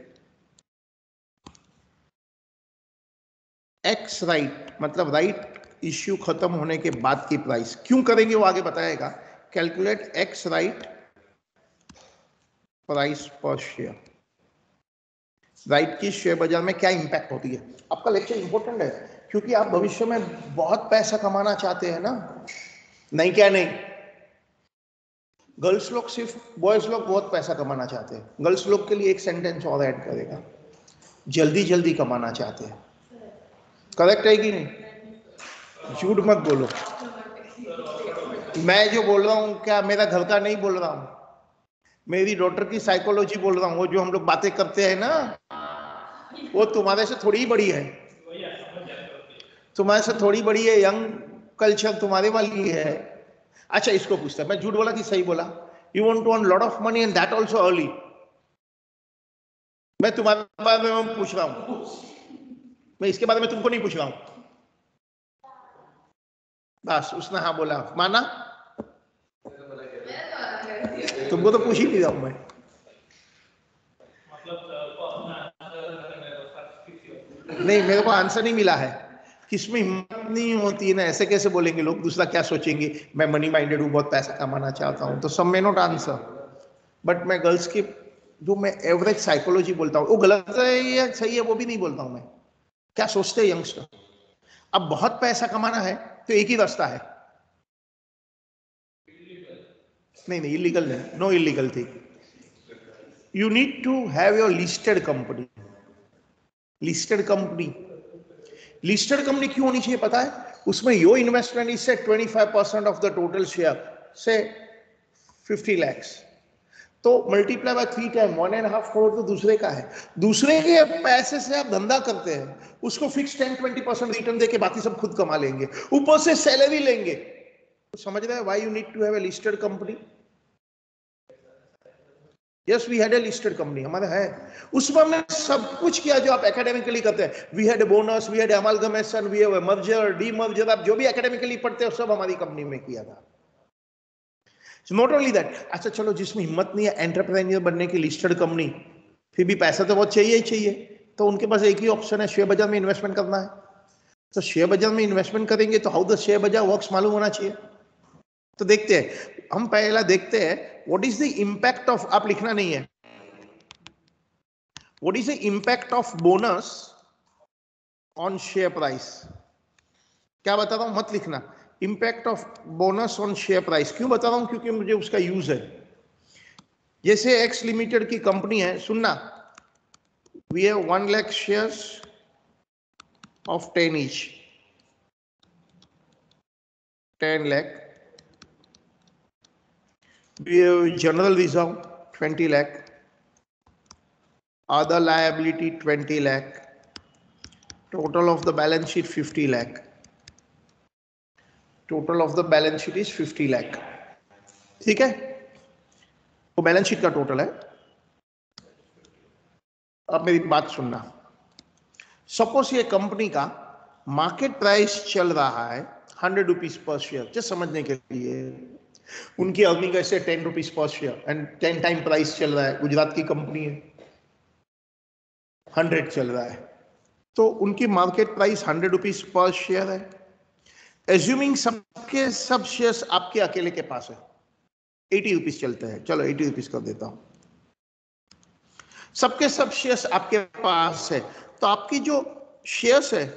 ex right, मतलब राइट इश्यू खत्म होने के बाद की प्राइस। क्यों करेंगे वो आगे बताएगा। Calculate ex right price per share. Right की शेयर बाजार में क्या इंपैक्ट होती है। आपका लेक्चर इंपॉर्टेंट है क्योंकि आप भविष्य में बहुत पैसा कमाना चाहते हैं ना। नहीं क्या नहीं, गर्ल्स लोग सिर्फ, बॉयज लोग बहुत पैसा कमाना चाहते हैं। गर्ल्स लोग के लिए एक सेंटेंस और ऐड करेगा, जल्दी जल्दी कमाना चाहते हैं। करेक्ट है कि नहीं? झूठ मत बोलो। मैं जो बोल रहा हूँ क्या मेरा घर का नहीं बोल रहा हूँ, मेरी डॉटर की साइकोलॉजी बोल रहा हूँ। वो जो हम लोग बातें करते हैं ना, वो तुम्हारे से थोड़ी बड़ी है, तुम्हारे से थोड़ी बड़ी है। यंग कल्चर तुम्हारे वाली है। अच्छा इसको पूछता है, मैं झूठ बोला कि सही बोला? You want to earn lot of money and that also early. मैं तुम्हारे बारे में पूछ रहा हूं, मैं इसके बारे में तुमको नहीं पूछ रहा हूं। बस उसने हाँ बोला, माना? तुमको तो पूछ ही नहीं रहा हूं मैं। नहीं, मेरे को आंसर नहीं मिला है। किसमें हिम्मत नहीं होती है ना, ऐसे कैसे बोलेंगे लोग, दूसरा क्या सोचेंगे। मैं मनी माइंडेड हूँ, बहुत पैसा कमाना चाहता हूँ, तो सब में नॉट आंसर। बट मैं गर्ल्स की जो मैं एवरेज साइकोलॉजी बोलता हूँ, वो गलत है या सही है वो भी नहीं बोलता हूँ मैं। क्या सोचते हैं यंगस्टर? अब बहुत पैसा कमाना है तो एक ही रास्ता है। नहीं नहीं, इलीगल नहीं, no illegal thing. You need to have your listed company. Listed company, listed company क्यों होनी चाहिए पता है? उसमें योर इन्वेस्टमेंट इज से 25% ऑफ द टोटल शेयर, से 50 lakhs, तो मल्टीप्लाई बाय 3 टाइम 1.5 करोड़ तो दूसरे का है। दूसरे के पैसे से आप धंधा करते हैं, उसको फिक्स 10-20% रिटर्न देके बाकी सब खुद कमा लेंगे, ऊपर से सैलरी लेंगे। तो समझ रहे हैं why you need to have a listed company. Yes we had a listed company, हमारा है, उसमें हमने सब कुछ किया जो आप एकेडमिकली करते हैं। We had a bonus, we had amalgamation, we have a merger, demerger, आप जो भी एकेडमिकली पढ़ते हो सब हमारी कंपनी में किया था। नॉट ओनली दैट, अच्छा चलो जिसमें हिम्मत नहीं है एंटरप्रेन्योर बनने की, लिस्टेड कंपनी, फिर भी पैसा तो बहुत चाहिए ही चाहिए, तो उनके पास एक ही ऑप्शन है, शेयर बाजार में इन्वेस्टमेंट करना है। तो शेयर बाजार में इन्वेस्टमेंट करेंगे तो हाउ द शेयर बाजार वर्क्स मालूम होना चाहिए। तो देखते हैं, हम पहला देखते हैं what is the impact of, आप लिखना नहीं है, what is the impact of bonus on share price. क्या बता रहा हूं, मत लिखना, impact of bonus on share price. क्यों बता रहा हूं, क्योंकि मुझे उसका यूज है। जैसे एक्स लिमिटेड की कंपनी है, सुनना, we have 1 lakh shares of 10 each, 10 lakh. We have general reserve 20 lakh, other liability 20 lakh, total of the balance sheet 50 lakh. Total of the balance sheet is 50 lakh. ठीक है, वो balance sheet का total है। अब मेरी बात सुनना, सपोज ये कंपनी का मार्केट प्राइस चल रहा है 100 रुपीज पर शेयर, जस्ट समझने के लिए, उनकी अर्निंग ऐसे 10 rupees per share and 10 time price चल रहा है, गुजरात की कंपनी है, 100 चल रहा है, तो उनकी market price 100 rupees per share है। एज्यूमिंग सबके सब शेयर्स आपके अकेले के पास है, 80 रुपीज चलते हैं, चलो 80 रुपीज कर देता हूं, सबके सब शेयर्स आपके पास है, तो आपकी जो शेयर्स है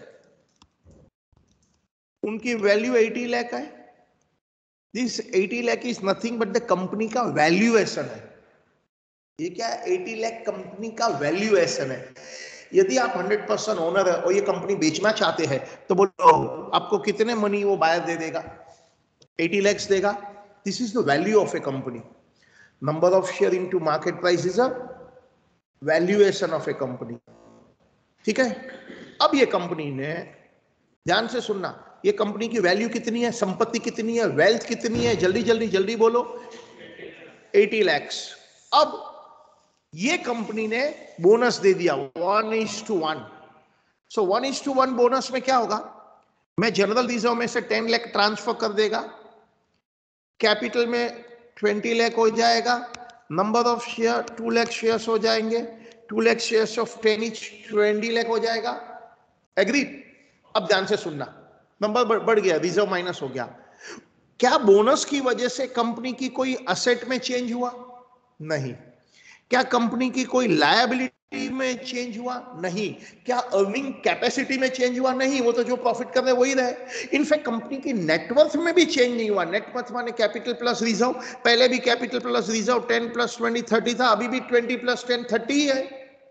उनकी वैल्यू 80 लाख है। This 80 lakh is nothing but the company का वैल्यूएशन है। ये क्या है, 80 लाख कंपनी का वैल्यूएशन है। यदि आप 100% ओनर है और ये कंपनी बेचना चाहते हैं तो बोलो आपको कितने मनी वो बायर दे देगा, 80 lakhs देगा। This is the value of a company. Number of share into market price is a valuation of a company. ठीक है, अब ये कंपनी ने, ध्यान से सुनना, ये कंपनी की वैल्यू कितनी है, संपत्ति कितनी है, वेल्थ कितनी है, जल्दी जल्दी जल्दी बोलो, 80 lakhs। अब ये कंपनी ने बोनस दे दिया 1:1। सो 1:1 बोनस में क्या होगा, मैं जनरल रिजर्व में से 10 लाख ट्रांसफर कर देगा, कैपिटल में 20 लाख हो जाएगा, number of share 2 lakh shares हो जाएंगे, 2 lakh shares of 10 each 20 lakh हो जाएगा। एग्री? अब ध्यान से सुनना, नंबर बढ़ गया, रिजर्व माइनस हो गया। क्या बोनस की वजह से कंपनी की कोई असेट में चेंज हुआ? नहीं। क्या कंपनी की कोई लायबिलिटी में चेंज हुआ? नहीं। क्या अर्निंग कैपेसिटी में चेंज हुआ? नहीं, वो तो जो प्रॉफिट कर रहे वही रहे। इनफैक्ट कंपनी की नेटवर्थ में भी चेंज नहीं हुआ। नेटवर्थ माने कैपिटल प्लस रिजर्व, पहले भी कैपिटल प्लस रिजर्व 10 + 20 30 था, अभी भी 20 + 10 30 है।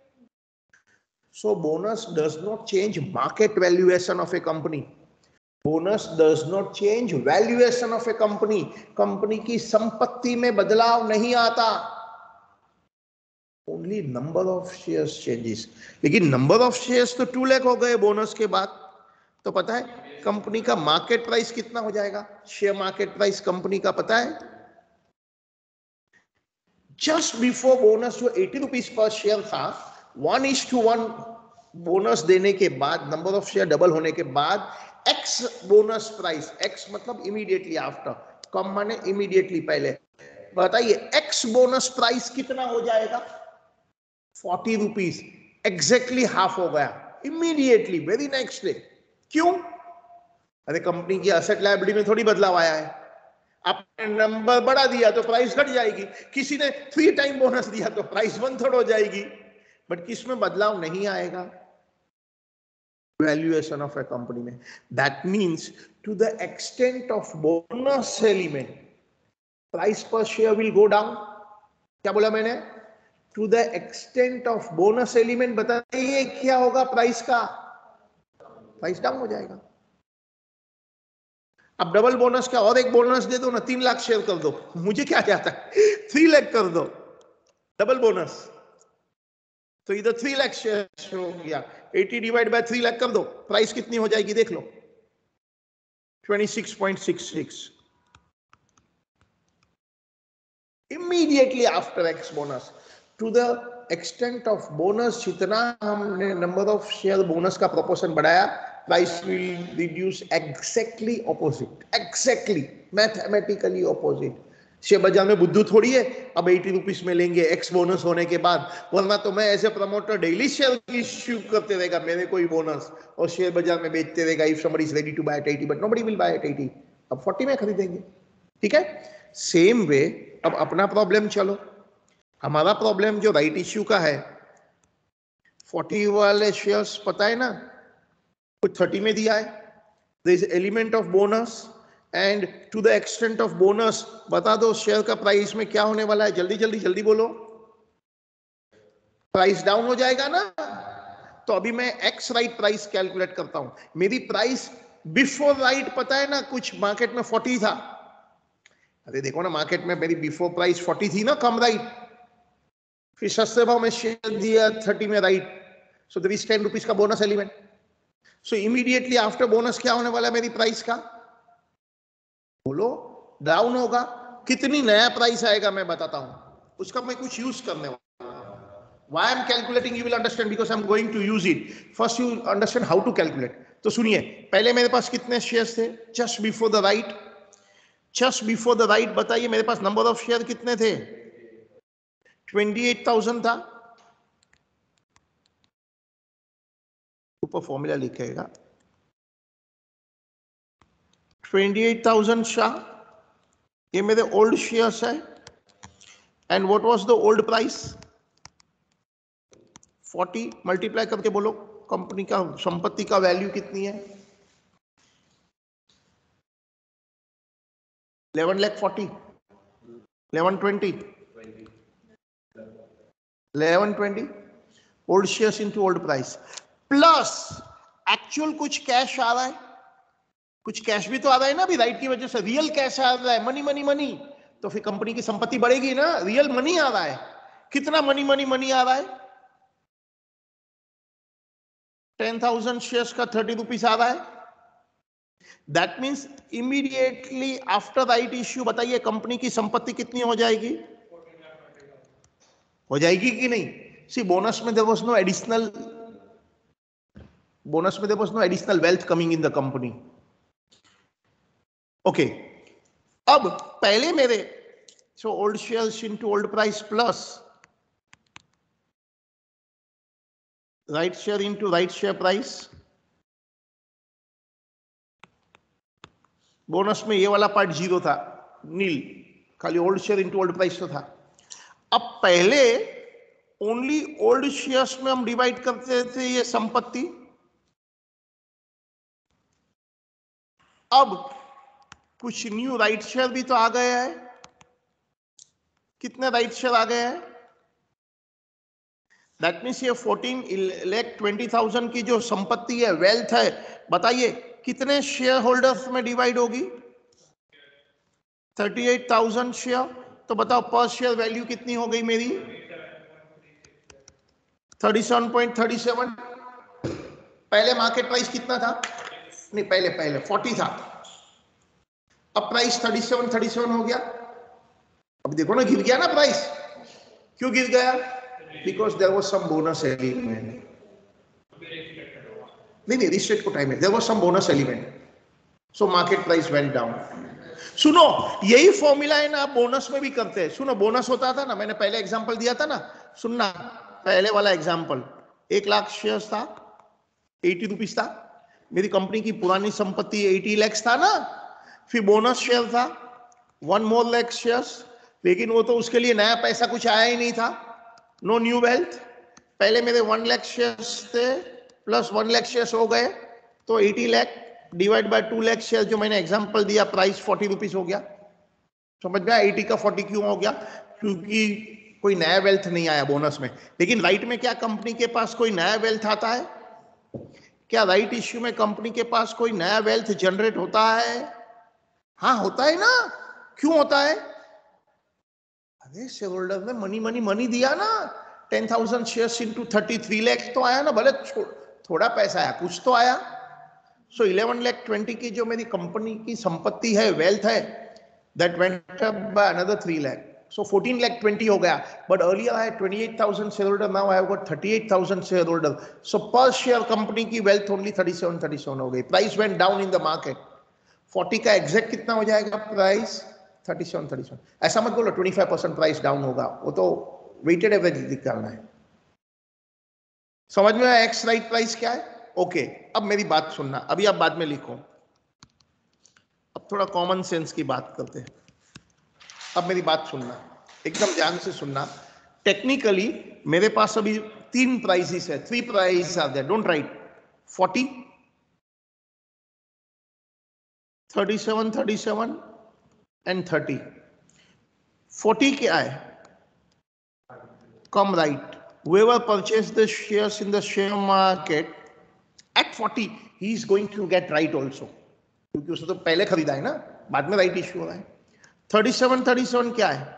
So bonus does not change market valuation of a company. Bonus does not change valuation of a company. Company की संपत्ति में बदलाव नहीं आता, only number of shares changes. लेकिन नंबर ऑफ शेयर्स तो 2 लाख हो गए बोनस के बाद, तो पता है कंपनी का मार्केट प्राइस कितना हो जाएगा? शेयर मार्केट प्राइस कंपनी का पता है, जस्ट बिफोर बोनस जो 80 रुपीज पर शेयर था, 1:1 बोनस देने के बाद, नंबर ऑफ शेयर डबल होने के बाद, एक्स बोनस प्राइस, एक्स मतलब इमीडिएटली आफ्टर, कम माने इमीडिएटली पहले, बताइए एक्स बोनस प्राइस कितना हो जाएगा? 40 रुपीज, एग्जैक्टली हाफ हो गया, इमीडिएटली, वेरी नेक्स्ट डे। क्यों? अरे कंपनी की असेट लायबिलिटी में थोड़ी बदलाव आया है। आपने नंबर बढ़ा दिया तो प्राइस घट जाएगी, किसी ने 3 टाइम बोनस दिया तो प्राइस 1/3 हो जाएगी, बट किसमें बदलाव नहीं आएगा? वैल्यूएशन ऑफ ए कंपनी में। That means to the extent of bonus element, price per share will go down. क्या बोला मैंने? To the extent of bonus element, बताइए क्या होगा प्राइस का? प्राइस डाउन हो जाएगा। अब डबल बोनस क्या, और एक बोनस दे दो ना, 3 लाख शेयर कर दो, मुझे क्या जाता है, 3 लाख कर दो डबल बोनस, तो इधर 3 लाख शेयर हो गया, 80 डिवाइड बाय 3 लाख कर दो, प्राइस कितनी हो जाएगी देख लो, 26.66। immediately after X bonus. To the extent of bonus, जितना हमने number of share bonus का proportion बढ़ाया, price will reduce exactly opposite, exactly mathematically opposite. Share बाजार में बुद्धू थोड़ी है अब 80 रुपीस में लेंगे एक्स बोनस होने के बाद, वरना तो मैं ऐसे प्रमोटर डेली शेयर इश्यू करते रहेगा मेरे कोई बोनस और शेयर बाजार में बेचते रहेगा. If somebody is ready to buy at 80 but nobody will buy at 80, अब 40 में खरीदेंगे. ठीक है, सेम वे. अब अपना प्रॉब्लम चलो, हमारा प्रॉब्लम जो राइट इश्यू का है 40 वाले शेयर्स पता है ना कुछ 30 में दिया है. There is element of bonus and to the extent of bonus बता दो शेयर का प्राइस में क्या होने वाला है. जल्दी जल्दी जल्दी बोलो. प्राइस डाउन हो जाएगा ना. तो अभी मैं एक्स राइट प्राइस कैलकुलेट करता हूं. मेरी प्राइस बिफोर राइट पता है ना कुछ मार्केट में 40 था. अरे देखो ना मार्केट में मेरी बिफोर प्राइस 40 थी ना कम राइट, फिर सस्ते भाव में शेयर दिया 30 में right. So there is 10 rupees का bonus element. So immediately after bonus क्या होने वाला है मेरी प्राइस का, बोलो. डाउन होगा. कितनी नया प्राइस आएगा मैं बताता हूं, उसका मैं कुछ यूज करने वाला. Why I'm calculating you will understand because I'm going to use it. First you understand how to calculate. तो सुनिए, पहले मेरे पास कितने शेयर्स थे just before the right. Just before the right बताइए मेरे पास नंबर ऑफ शेयर कितने थे. 28,000 था. ऊपर फॉर्मूला लिखेगा 28,000 शाह. ये मेरे ओल्ड शेयर्स है. And what was the old price 40. Multiply करके बोलो कंपनी का संपत्ति का वैल्यू कितनी है. 11,40,000 1120 1120 old shares into old price plus actual कुछ कैश आ रहा है. कुछ कैश भी तो आ रहा है ना अभी राइट की वजह से. रियल कैश आ रहा है, मनी मनी मनी. तो फिर कंपनी की संपत्ति बढ़ेगी ना. रियल मनी आ रहा है. कितना मनी मनी मनी आ रहा है 10,000 शेयर्स का 30 रुपीस आ रहा है. That means immediately after right issue बताइए कंपनी की संपत्ति कितनी हो जाएगी. हो जाएगी कि नहीं. सी बोनस में there was no additional, bonus में there was no additional wealth coming in the company. Okay, अब पहले मेरे so old shares into old price plus right share into right share price. Bonus में ये वाला part 0 था, nil, खाली old share into old price तो था. अब पहले ओनली ओल्ड शेयर्स में हम डिवाइड करते थे ये संपत्ति. अब कुछ न्यू राइट शेयर भी तो आ गए हैं. कितने राइट शेयर आ गए हैं. दैट मीन्स ये 14,20,000 की जो संपत्ति है वेल्थ है बताइए कितने शेयर होल्डर्स में डिवाइड होगी. 38,000 शेयर. तो बताओ पर शेयर वैल्यू कितनी हो गई मेरी 37.37. पहले मार्केट प्राइस कितना था, नहीं पहले 40 था. अब प्राइस 37 हो गया. अब देखो ना गिर गया ना प्राइस. क्यों गिर गया, because there was some bonus element. नहीं रिस्ट्रिक्ट को टाइम है, there was some bonus element, so market price went down. सुनो यही फॉर्मूला है ना आप बोनस में भी करते हैं. सुनो बोनस होता था ना, मैंने पहले एग्जांपल दिया था ना. सुनना पहले वाला एग्जांपल 1 लाख शेयर्स था, 80 रुपीस था. मेरी कंपनी की पुरानी संपत्ति 80 लाख था ना. फिर बोनस शेयर था 1 more lakh शेयर्स, लेकिन वो तो उसके लिए नया पैसा कुछ आया ही नहीं था. No new wealth. पहले मेरे 1 लाख शेयर्स थे प्लस 1 लाख शेयर्स हो गए तो 80 lakh divide by 2 lakh share जो मैंने एग्जांपल दिया प्राइस 40 रुपीस हो गया. समझ में 80 का 40 क्यों हो गया, क्योंकि कोई नया वेल्थ नहीं आया बोनस में. लेकिन राइट में क्या कंपनी के पास कोई नया वेल्थ आता है, क्या राइट इश्यू में कंपनी के पास कोई नया वेल्थ जनरेट होता है. हाँ होता है ना. क्यों होता है, अरे शेयर होल्डर ने मनी मनी मनी दिया ना. 10,000 शेयर्स इनटू 33 लाख तो आया ना, भले थोड़ा पैसा आया कुछ तो आया. सो 11,20,000 की जो मेरी कंपनी की संपत्ति है वेल्थ है that went up by another 3 lakh. So 14 lakh 20 हो गया. But earlier I had 28,000 shareholder. Now I have got 38,000 shareholder. So per share company की wealth only 37 हो गई. Price went down in the market. 40 का एग्जैक्ट कितना हो जाएगा प्राइस? 37. ऐसा मत बोलो 25% प्राइस डाउन होगा, वो तो वेटेड एवरेज निकालना है. समझ में आया एक्स राइट प्राइस क्या है? ओके. अब मेरी बात सुनना, अभी आप बाद में लिखो. अब थोड़ा कॉमन सेंस की बात करते हैं. अब मेरी बात सुनना, एकदम ध्यान से सुनना. टेक्निकली मेरे पास अभी 3 प्राइसेस है, 3 price are there. Don't write. 40, 37 and 30. 40 क्या है? Come right. Whoever purchased the shares in the share market at 40, he is going to get right also. क्योंकि उसने तो पहले खरीदा है ना, बाद में राइट इश्यू हो रहा है. 37 क्या है?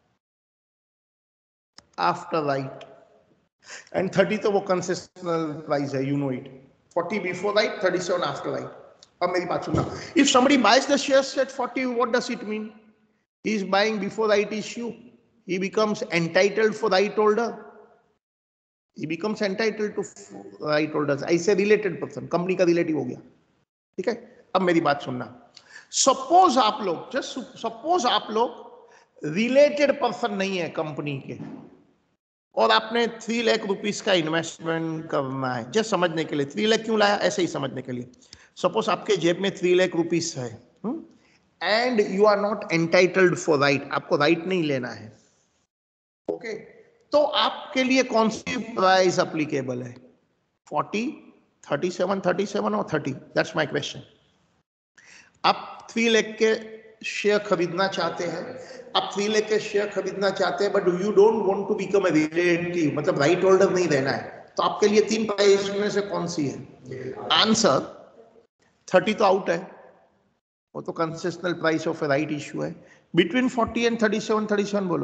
After right. एंड 30 तो वो कंसेशनल प्राइस है, you know it. 40 before right, 37 after right. अब मेरी बात सुनना. If somebody buys the shares at 40, what does it mean? He is buying before right issue. He becomes entitled for right holder. He becomes entitled to right holders. ऐसे related person, company का relative हो गया. ठीक है. अब मेरी बात सुनना. सपोज आप लोग, जस्ट सपोज आप लोग रिलेटेड पर्सन नहीं है कंपनी के, और आपने 3 लाख रुपीस का इन्वेस्टमेंट करना है. जस्ट समझने के लिए, 3 लाख क्यों लाया, ऐसे ही समझने के लिए. सपोज आपके जेब में 3 लाख रुपीस है and you are not entitled for right. आपको राइट नहीं लेना है. ओके. तो आपके लिए कौन सी प्राइस अप्लीकेबल है? 40, 37 और 30? That's my question. आप 3 लाख के शेयर खरीदना चाहते हैं, आप 3 लाख के शेयर खरीदना चाहते हैं, but you don't want to become a relative, मतलब राइट होल्डर नहीं रहना है. तो आपके लिए 3 प्राइस में से कौन सी है? आंसर 30 तो आउट है, वो तो concessional price of a right issue है. बिटवीन 40 एंड 37 बोलो.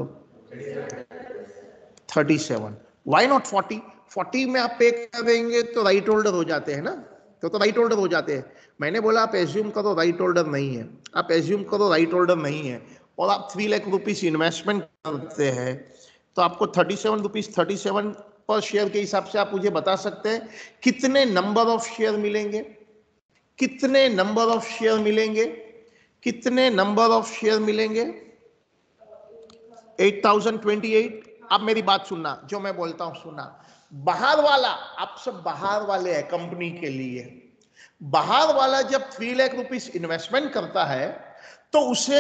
37. Why not 40? 40 में आप पे करेंगे तो राइट होल्डर हो जाते हैं ना, तो राइट होल्डर हो जाते हैं. मैंने बोला आप एज्यूम करो राइट होल्डर नहीं है, आप एज्यूम करो राइट होल्डर नहीं है, और आप 3 लाख रुपीस इन्वेस्टमेंट करते हैं, तो आपको 37 रुपीस 37 पर शेयर के हिसाब से आप मुझे बता सकते हैं कितने नंबर ऑफ शेयर मिलेंगे? कितने नंबर ऑफ शेयर मिलेंगे? कितने नंबर ऑफ शेयर मिलेंगे? 8028. अब मेरी बात सुनना, जो मैं बोलता हूं सुनना. बाहर वाला, आप सब बाहर वाले हैं कंपनी के लिए. बाहर वाला जब 3 लाख रुपीस इन्वेस्टमेंट करता है तो उसे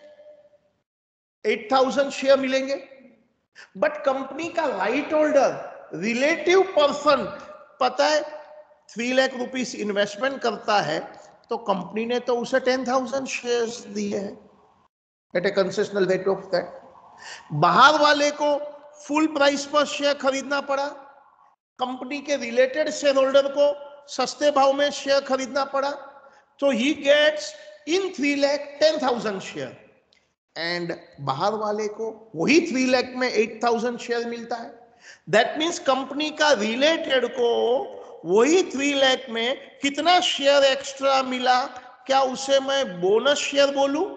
8000 शेयर मिलेंगे. बट कंपनी का राइट होल्डर, रिलेटिव पर्सन, पता है 3 लाख रुपीस इन्वेस्टमेंट करता है तो कंपनी ने तो उसे 10,000 शेयर्स दिए हैं at a concessional rate of that. बाहर वाले को फुल प्राइस पर शेयर खरीदना पड़ा, कंपनी के रिलेटेड शेयर होल्डर को सस्ते भाव में शेयर खरीदना पड़ा, तो ही gets in 3 lakh 10,000 share. And बाहर वाले को वही 3 लाख में 8,000 शेयर मिलता है. दैट मीन्स कंपनी का रिलेटेड को वही 3 लाख में कितना शेयर एक्स्ट्रा मिला? क्या उसे मैं बोनस शेयर बोलूं?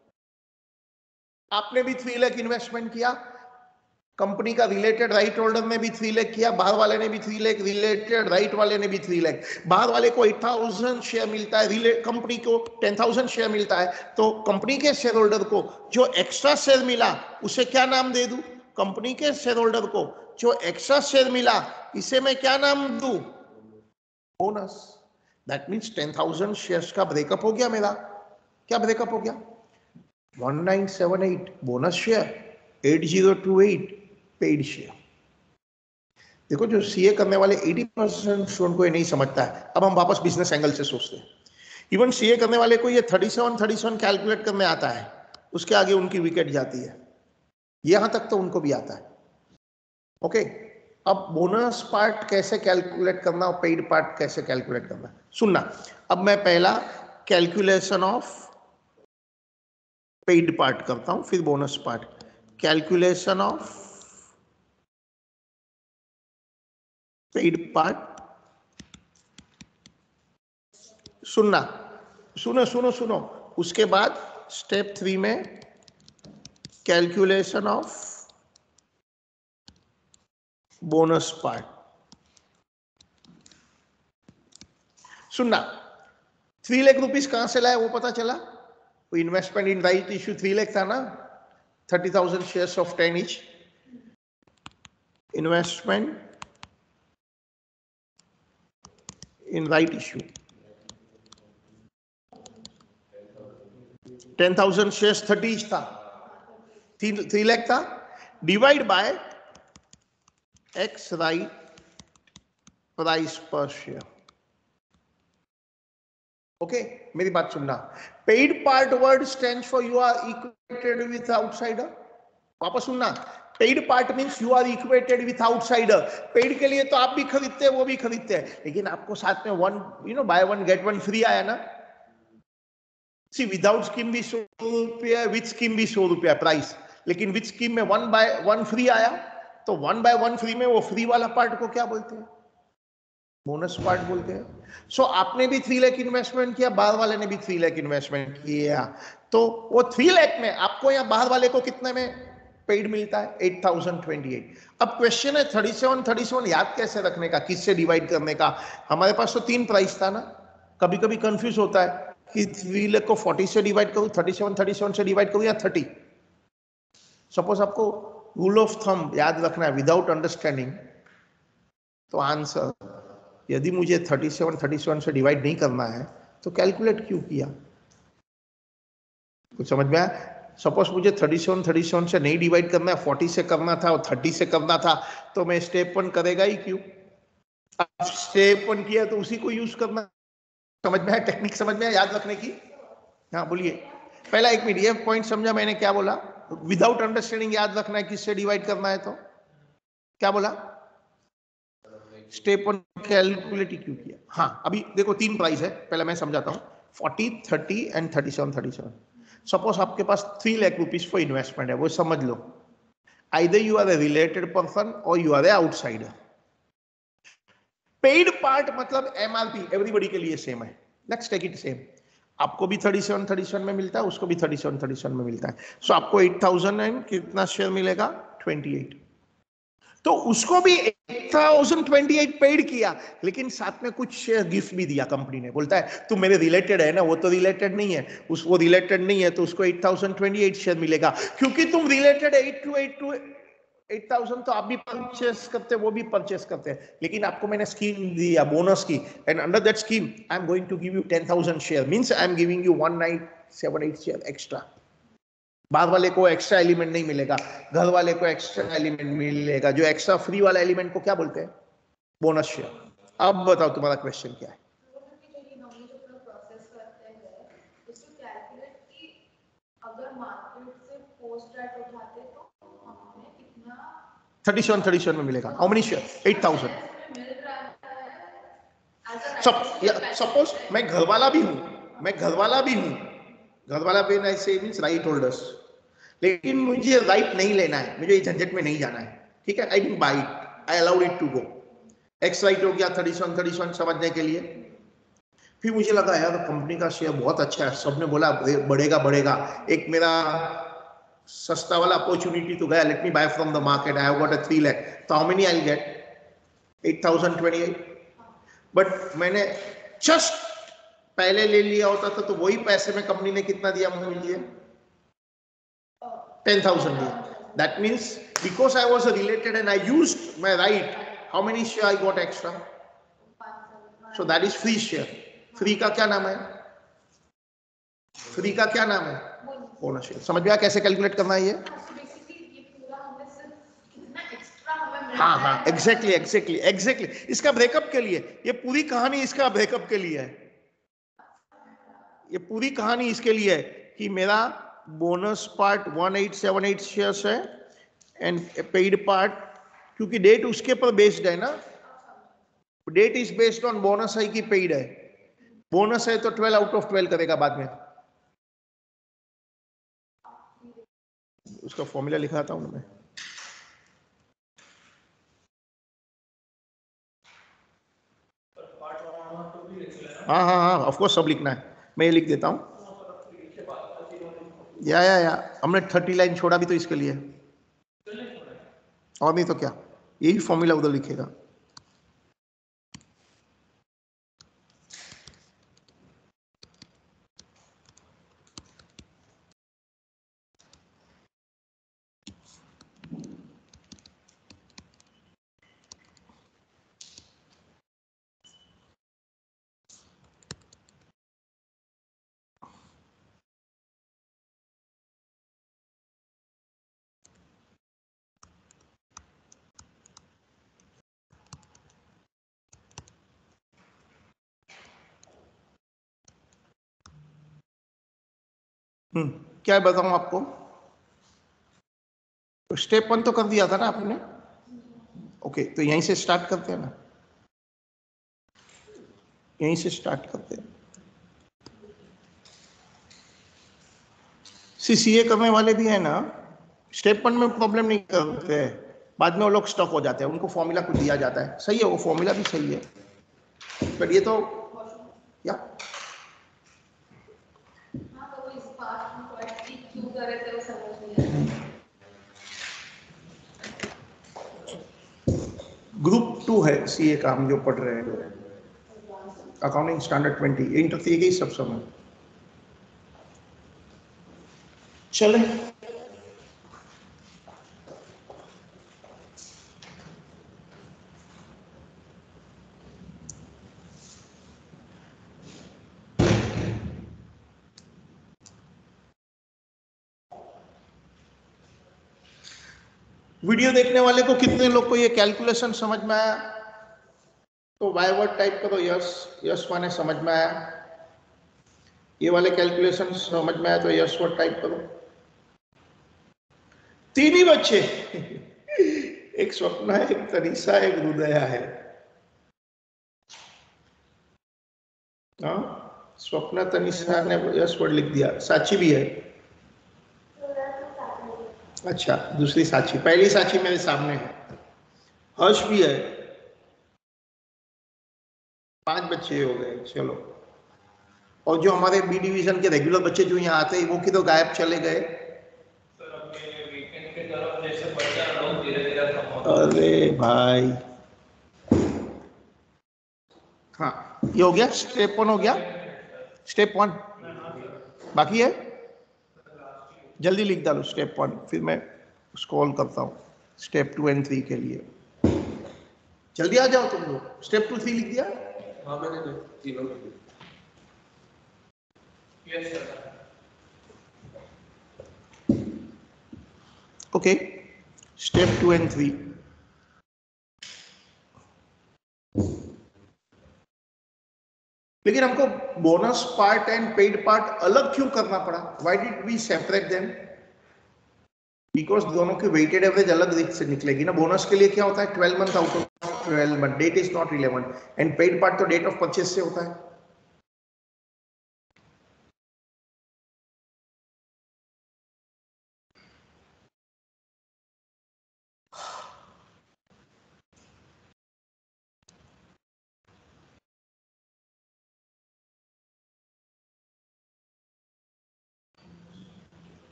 आपने भी 3 लाख इन्वेस्टमेंट किया, कंपनी का रिलेटेड राइट होल्डर ने भी 3 लाख किया, बाहर वाले ने भी 3 लाख, रिलेटेड राइट वाले ने भी 3 लाख. बाहर वाले को 8,000 शेयर मिलता है, कंपनी को 10,000 शेयर मिलता है, तो कंपनी के शेयर होल्डर को जो एक्स्ट्रा शेयर मिला उसे क्या नाम दे दूं? कंपनी के शेयर होल्डर को जो एक्स्ट्रा शेयर मिला इसे मैं क्या नाम दूं? बोनस. दैट मीन्स 10,000 शेयर्स का ब्रेकअप हो गया मेरा. क्या ब्रेकअप हो गया? 1978 बोनस शेयर, 8028 पेड शेयर. देखो, जो सीए करने वाले 80% स्टूडेंट को ये नहीं समझता है. अब हम वापस बिजनेस एंगल से सोचते हैं. इवन सीए करने वाले को ये 37 कैलकुलेट करने आता है, उसके आगे उनकी विकेट जाती है. यहां तक तो उनको भी आता है. ओके. अब बोनस पार्ट कैसे कैलकुलेट करना और पेड पार्ट कैसे कैलकुलेट करना, सुनना. अब मैं पहला कैलकुलेशन ऑफ पेड पार्ट करता हूं, फिर bonus part. Calculation of paid part. सुनना, सुनो सुनो सुनो. उसके बाद स्टेप 3 में कैलकुलेशन ऑफ बोनस पार्ट। सुनना, 3 लाख रुपीस कहां से लाया वो पता चला? वो investment in right issue 3 lakh था ना, 30,000 shares of 10 each। Investment in right issue 10,000 shares 30 each था, 3 लाख था, divide by ex right price per share. Okay, मेरी बात सुनना, paid part word stands for you are equated with outsider. वापस सुनना, paid part means you are equated with outsider. Paid के लिए तो आप भी खरीदते हैं, वो भी खरीदते हैं, लेकिन आपको साथ में buy one get one free आया ना। सी विदाउट स्कीम भी 100 रुपया, विथ स्कीम भी 100 रुपया प्राइस, लेकिन विथ स्कीम में 1 बाय 1 फ्री आया, तो 1 बाय 1 फ्री में वो फ्री वाला पार्ट को क्या बोलते हैं? बोनस पार्ट बोलते हैं। सो आपने भी 3 लाख इन्वेस्टमेंट किया, बाहर वाले ने भी 3 लाख इन्वेस्टमेंट किया, तो वो 3 लाख में आपको या बाहर वाले को कितने में पेड मिलता है? 8,028। अब क्वेश्चन है 37 याद कैसे रखने का, किससे डिवाइड करने का? हमारे पास तो 3 प्राइस था ना, कभी कभी कंफ्यूज होता है कि 3 लाख को 40 से डिवाइड करूं, 37 से डिवाइड करूं या 30। सपोज आपको रूल ऑफ थंब याद रखना है विदाउट अंडरस्टैंडिंग, तो आंसर, यदि मुझे 37 से डिवाइड नहीं करना है तो कैलकुलेट क्यों किया? कुछ समझ में आया? सपोज मुझे 37 से नहीं डिवाइड करना है, 40 से करना था और 30 से करना था, तो मैं स्टेप 1 करेगा ही क्यों? अब स्टेप 1 किया तो उसी को यूज करना। समझ में आया? टेक्निक समझ में आया याद रखने की? हाँ बोलिए। पहला 1 मिनट, ये पॉइंट समझा मैंने क्या बोला? विदाउट अंडरस्टैंडिंग याद रखना है किससे डिवाइड करना है, तो क्या बोला? स्टेप 1 कैलकुलेट क्यों किया? हाँ, अभी देखो 3 प्राइस है, पहले मैं समझाता हूँ। 40, 30 एंड 37। सपोज आपके पास 3 लाख रुपीज फॉर इन्वेस्टमेंट है, वो समझ लो। Either you are a related person और you are a outsider. Paid part मतलब एमआरपी एवरीबॉडी के लिए सेम है। लेट्स टेक इट सेम, आपको भी 37 में मिलता है, उसको भी 37 में मिलता है। सो आपको 8,000 एंड कितना शेयर मिलेगा? 28। तो उसको भी 8,028 पेड किया, लेकिन साथ में कुछ शेयर गिफ्ट भी दिया कंपनी ने। बोलता है तुम मेरे रिलेटेड है ना, वो तो रिलेटेड नहीं है, वो रिलेटेड नहीं है, तो उसको 8,028 शेयर मिलेगा। क्योंकि तुम रिलेटेड है 8,000, तो आप भी परचेस करते, वो भी परचेस करते हैं, लेकिन आपको मैंने स्कीम दिया बोनस की, and under that scheme I am going to give you 10,000 share, means I am giving you 1978 share extra. बाहर वाले को एक्स्ट्रा एलिमेंट नहीं मिलेगा, घर वाले को एक्स्ट्रा एलिमेंट मिलेगा। जो एक्स्ट्रा फ्री वाला एलिमेंट को क्या बोलते हैं? Bonus share. अब बताओ तुम्हारा क्वेश्चन क्या है? 37 में मिलेगा। How many share? 8,000। सपोज मैं घर वाला भी हूं, घर वाला भी ऐसे मीन्स राइट होल्डर्स, लेकिन मुझे राइट नहीं लेना है, मुझे झंझट में नहीं जाना है, ठीक है? I didn't buy it, I allowed it to go. Ex right हो गया 37 समझने के लिए। फिर मुझे लगा यार कंपनी का शेयर बहुत अच्छा है, सबने बोला बढ़ेगा, एक मेरा सस्ता वाला अपॉर्चुनिटी तो गया, let me buy from the market, I have got a 3 lakh, तो how many I will get? 8,028। But मैंने जस्ट पहले ले लिया होता था तो वही पैसे में कंपनी ने कितना दिया मुझे? 10,000 दिया। That means because I was related and I used my right, how many share I got extra? So that is free share. Free का क्या नाम है? फ्री का क्या नाम है? Bonus share. समझ में आया कैसे कैलकुलेट करना है ये? हाँ, एग्जैक्टली। इसका ब्रेकअप के लिए, ये पूरी कहानी इसका ब्रेकअप के लिए है। ये पूरी कहानी इसके लिए है कि मेरा बोनस पार्ट 1878 शेयर्स है एंड पेड पार्ट, क्योंकि डेट उसके पर बेस्ड है ना, date is based on bonus है कि पेड है। बोनस है तो 12 आउट ऑफ 12 करेगा बाद में, उसका फॉर्मूला लिखा था उन्होंने। हाँ ऑफ कोर्स सब लिखना है, मैं ये लिख देता हूँ। या हमने 30 लाइन छोड़ा भी तो इसके लिए, और नहीं तो क्या, यही फॉर्मूला उधर लिखेगा। क्या बताऊं आपको, तो स्टेप 1 तो कर दिया था ना आपने। ओके, तो यहीं से स्टार्ट करते हैं ना, यहीं से स्टार्ट करते हैं। सीसीए करने वाले भी है ना, स्टेप 1 में प्रॉब्लम नहीं करते हैं, बाद में वो लोग स्टक हो जाते हैं, उनको फॉर्मूला कुछ दिया जाता है, सही है, वो फॉर्मूला भी सही है, पर ये तो क्या ग्रुप 2 है सीए का, हम जो पढ़ रहे हैं, अकाउंटिंग स्टैंडर्ड 20, इंटर दिए गई सब समय। चले, वीडियो देखने वाले को कितने लोग को ये कैलकुलेशन समझ में आया, तो वाई वर्ड टाइप करो, यस, यस माने समझ में आया, ये वाले कैलकुलेशन समझ में आया तो यस वर्ड टाइप करो। तीन ही बच्चे एक स्वप्न है, एक तनिषा, एक हृदया है। हाँ, स्वप्न तनिषा ने यस वर्ड लिख दिया, साक्षी भी है। अच्छा, दूसरी साक्षी, पहली साक्षी मेरे सामने है। हर्ष भी है। 5 बच्चे हो गए, चलो। और जो हमारे बी डिवीजन के रेगुलर बच्चे जो यहाँ आते हैं वो किधर गायब चले गए? अरे भाई, हाँ, ये हो गया, स्टेप 1 हो गया, स्टेप 1 बाकी है, जल्दी लिख डालो स्टेप 1, फिर मैं स्क्रॉल करता हूँ स्टेप 2 एंड 3 के लिए। जल्दी आ जाओ तुम लोग, स्टेप 2 3 लिख दिया? हाँ, मैंने तीनों लिख दिया। Yes sir. Okay, step 2 and 3। लेकिन हमको bonus part and paid part अलग क्यों करना पड़ा? Why did we separate them? Because दोनों की वेटेड एवरेज अलग से निकलेगी ना। बोनस के लिए क्या होता है, 12 month out of 12 month, date is not relevant, and paid part तो डेट ऑफ परचेज से होता है।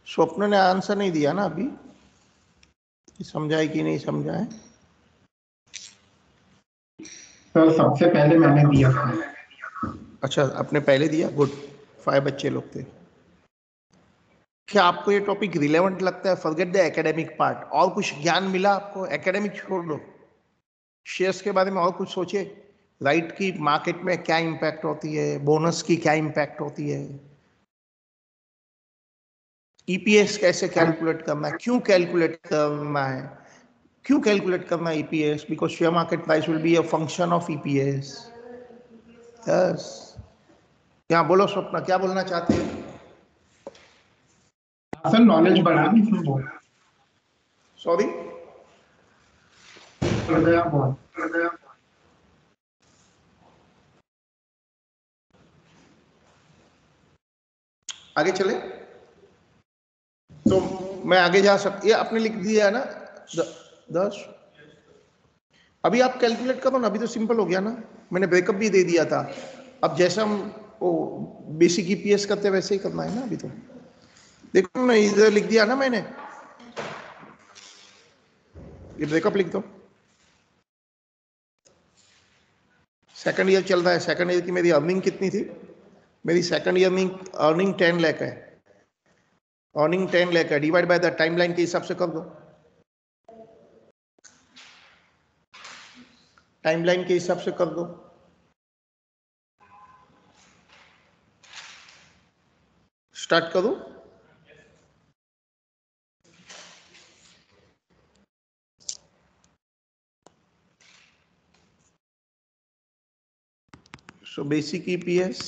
स्वप्न ने आंसर नहीं दिया ना अभी, समझा है कि नहीं समझा है? सर सबसे पहले मैंने दिया था। अच्छा, आपने पहले दिया, गुड। 5 बच्चे लोग थे। क्या आपको ये टॉपिक रिलेवेंट लगता है? Forget the academic part. और कुछ ज्ञान मिला आपको? एकेडमिक छोड़ दो, शेयर्स के बारे में और कुछ सोचे। राइट की मार्केट में क्या इंपैक्ट होती है, बोनस की क्या इंपैक्ट होती है, ईपीएस कैसे कैलकुलेट करना है, क्यों कैलकुलेट करना है, क्यों कैलकुलेट करना है EPS? Because share market price will be a function of EPS. Yes, क्या बोलो स्वप्न, क्या बोलना चाहते हैं? सर नॉलेज बढ़ानी इसमें बहुत सॉरी, बढ़ गया बहुत। आगे चले तो मैं आगे जा सकती, ये आपने लिख दिया है ना 10। अभी आप कैलकुलेट करो ना, अभी तो सिंपल हो गया ना, मैंने ब्रेकअप भी दे दिया था। अब जैसे हम वो बेसिक ईपीएस करते वैसे ही करना है ना अभी तो। देखो ना, इधर लिख दिया ना मैंने, ये ब्रेकअप लिख दो। सेकंड ईयर चल रहा है, सेकंड ईयर की मेरी अर्निंग कितनी थी? मेरी सेकंड ईयर में अर्निंग 10 लाख है। अर्निंग 10 लाख है, डिवाइड बाय द टाइमलाइन के हिसाब से कर दो। टाइमलाइन के हिसाब से कर दो। स्टार्ट करो। सो बेसिक ईपीएस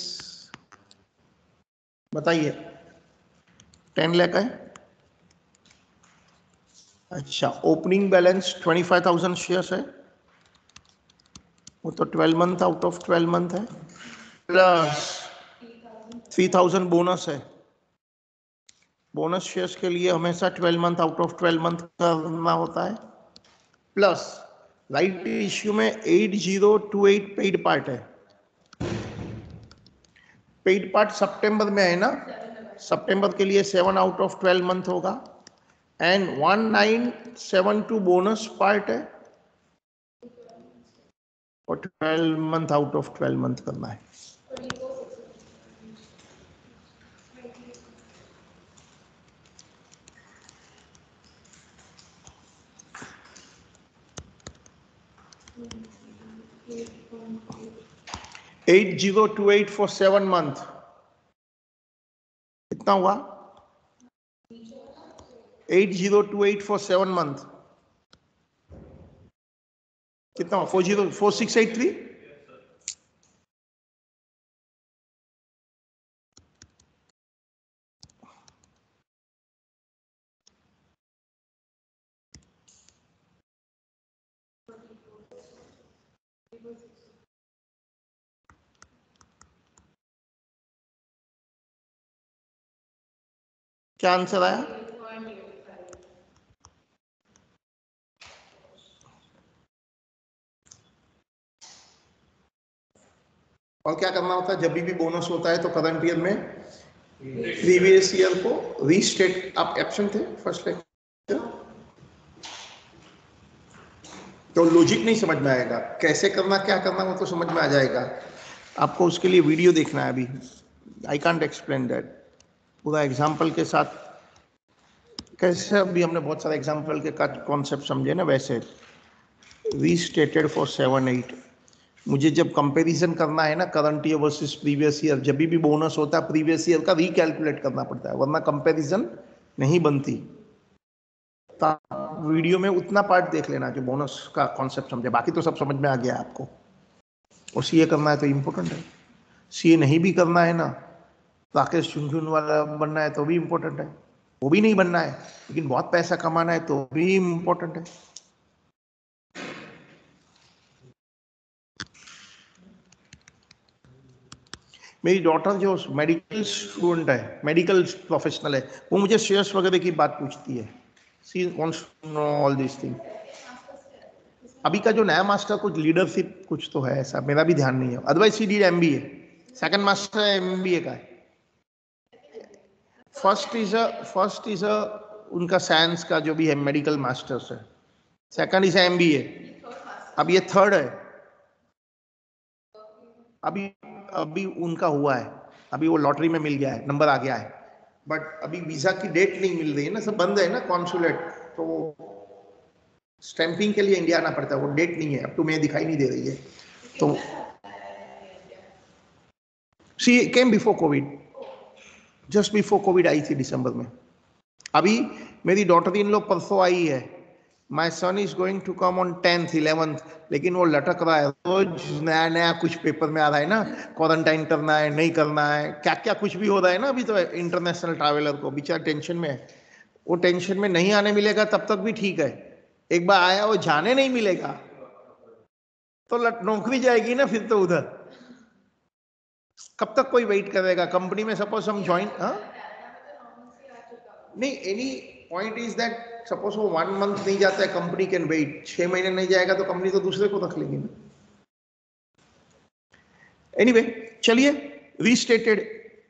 बताइए, 10 लाख है। अच्छा, ओपनिंग बैलेंस 25,000 शेयर्स है, वो तो 12 मंथ आउट ऑफ 12 मंथ है, प्लस 3,000 बोनस है। बोनस शेयर्स के लिए हमेशा 12 मंथ आउट ऑफ 12 मंथ करना होता है, प्लस राइट इश्यू में 8028 पेड पार्ट है। पेड पार्ट सितंबर में है ना, सितंबर के लिए 7 आउट ऑफ 12 मंथ होगा, एंड 1972 बोनस पार्ट है, और 12 मंथ आउट ऑफ 12 मंथ करना है। $8028 for 7 month, कितना हुआ? 8028 for 7 month कितना हुआ? 4683। क्या आंसर आया? और क्या करना होता है जब भी बोनस होता है तो करंट ईयर में प्रीवियस ईयर को रीस्टेट। आप एब्सेंट थे फर्स्ट लेक्चर, तो लॉजिक नहीं समझ में आएगा, कैसे करना क्या करना वो तो समझ में आ जाएगा। आपको उसके लिए वीडियो देखना है अभी, आई कांट एक्सप्लेन दैट, पूरा एग्जाम्पल के साथ। कैसे अभी हमने बहुत सारे एग्जाम्पल के कॉन्सेप्ट समझे ना, वैसे रीस्टेटेड फॉर 7-8। मुझे जब कंपैरिजन करना है ना current year versus previous year, जब भी बोनस होता है प्रीवियस ईयर का रीकैलकुलेट करना पड़ता है, वरना कंपैरिजन नहीं बनती। तो वीडियो में उतना पार्ट देख लेना जो बोनस का कॉन्सेप्ट समझे, बाकी तो सब समझ में आ गया आपको। और सीए करना है तो इम्पोर्टेंट है, सीए नहीं भी करना है ना, राकेश झुनझुन वाला बनना है तो भी इम्पोर्टेंट है, वो भी नहीं बनना है लेकिन बहुत पैसा कमाना है तो भी इम्पोर्टेंट है। मेरी डॉटर जो मेडिकल स्टूडेंट है, मेडिकल प्रोफेशनल है, वो मुझे शेयर्स वगैरह की बात पूछती है। She wants to know all this thing. अभी का जो नया मास्टर कुछ लीडरशिप कुछ तो है ऐसा, मेरा भी ध्यान नहीं है, otherwise she did MBA, second master MBA का है। फर्स्ट इज अ उनका साइंस का जो भी है मेडिकल मास्टर्स है, सेकंड इज एमबीए, अब ये थर्ड है, अभी अभी उनका हुआ है, अभी वो लॉटरी में मिल गया है, नंबर आ गया है, बट अभी वीजा की डेट नहीं मिल रही है ना, सब बंद है ना कॉन्सुलेट, तो स्टैंपिंग के लिए इंडिया आना पड़ता है, वो डेट नहीं है, अब तो मैं दिखाई नहीं दे रही है, तो she came before covid, just before covid आई थी दिसंबर में। अभी मेरी डॉटर इन लोग परसों आई है, my son is going to come on 10th 11th, लेकिन वो लटक रहा है, रोज नया नया कुछ पेपर में आ रहा है ना, क्वारंटाइन करना है नहीं करना है, क्या क्या कुछ भी हो रहा है ना, अभी तो इंटरनेशनल ट्रैवलर को बेचारा टेंशन में है, वो टेंशन में नहीं आने मिलेगा तब तक भी ठीक है, एक बार आया वो जाने नहीं मिलेगा तो नौकरी जाएगी ना फिर तो उधर, कब तक कोई वेट करेगा कंपनी में, सपोज हम ज्वाइन, नहीं any point is that suppose वो 1 month नहीं जाता है, कंपनी कैन वेट, 6 महीने नहीं जाएगा तो कंपनी तो दूसरे को रख लेगी ना। एनीवे चलिए, रीस्टेटेड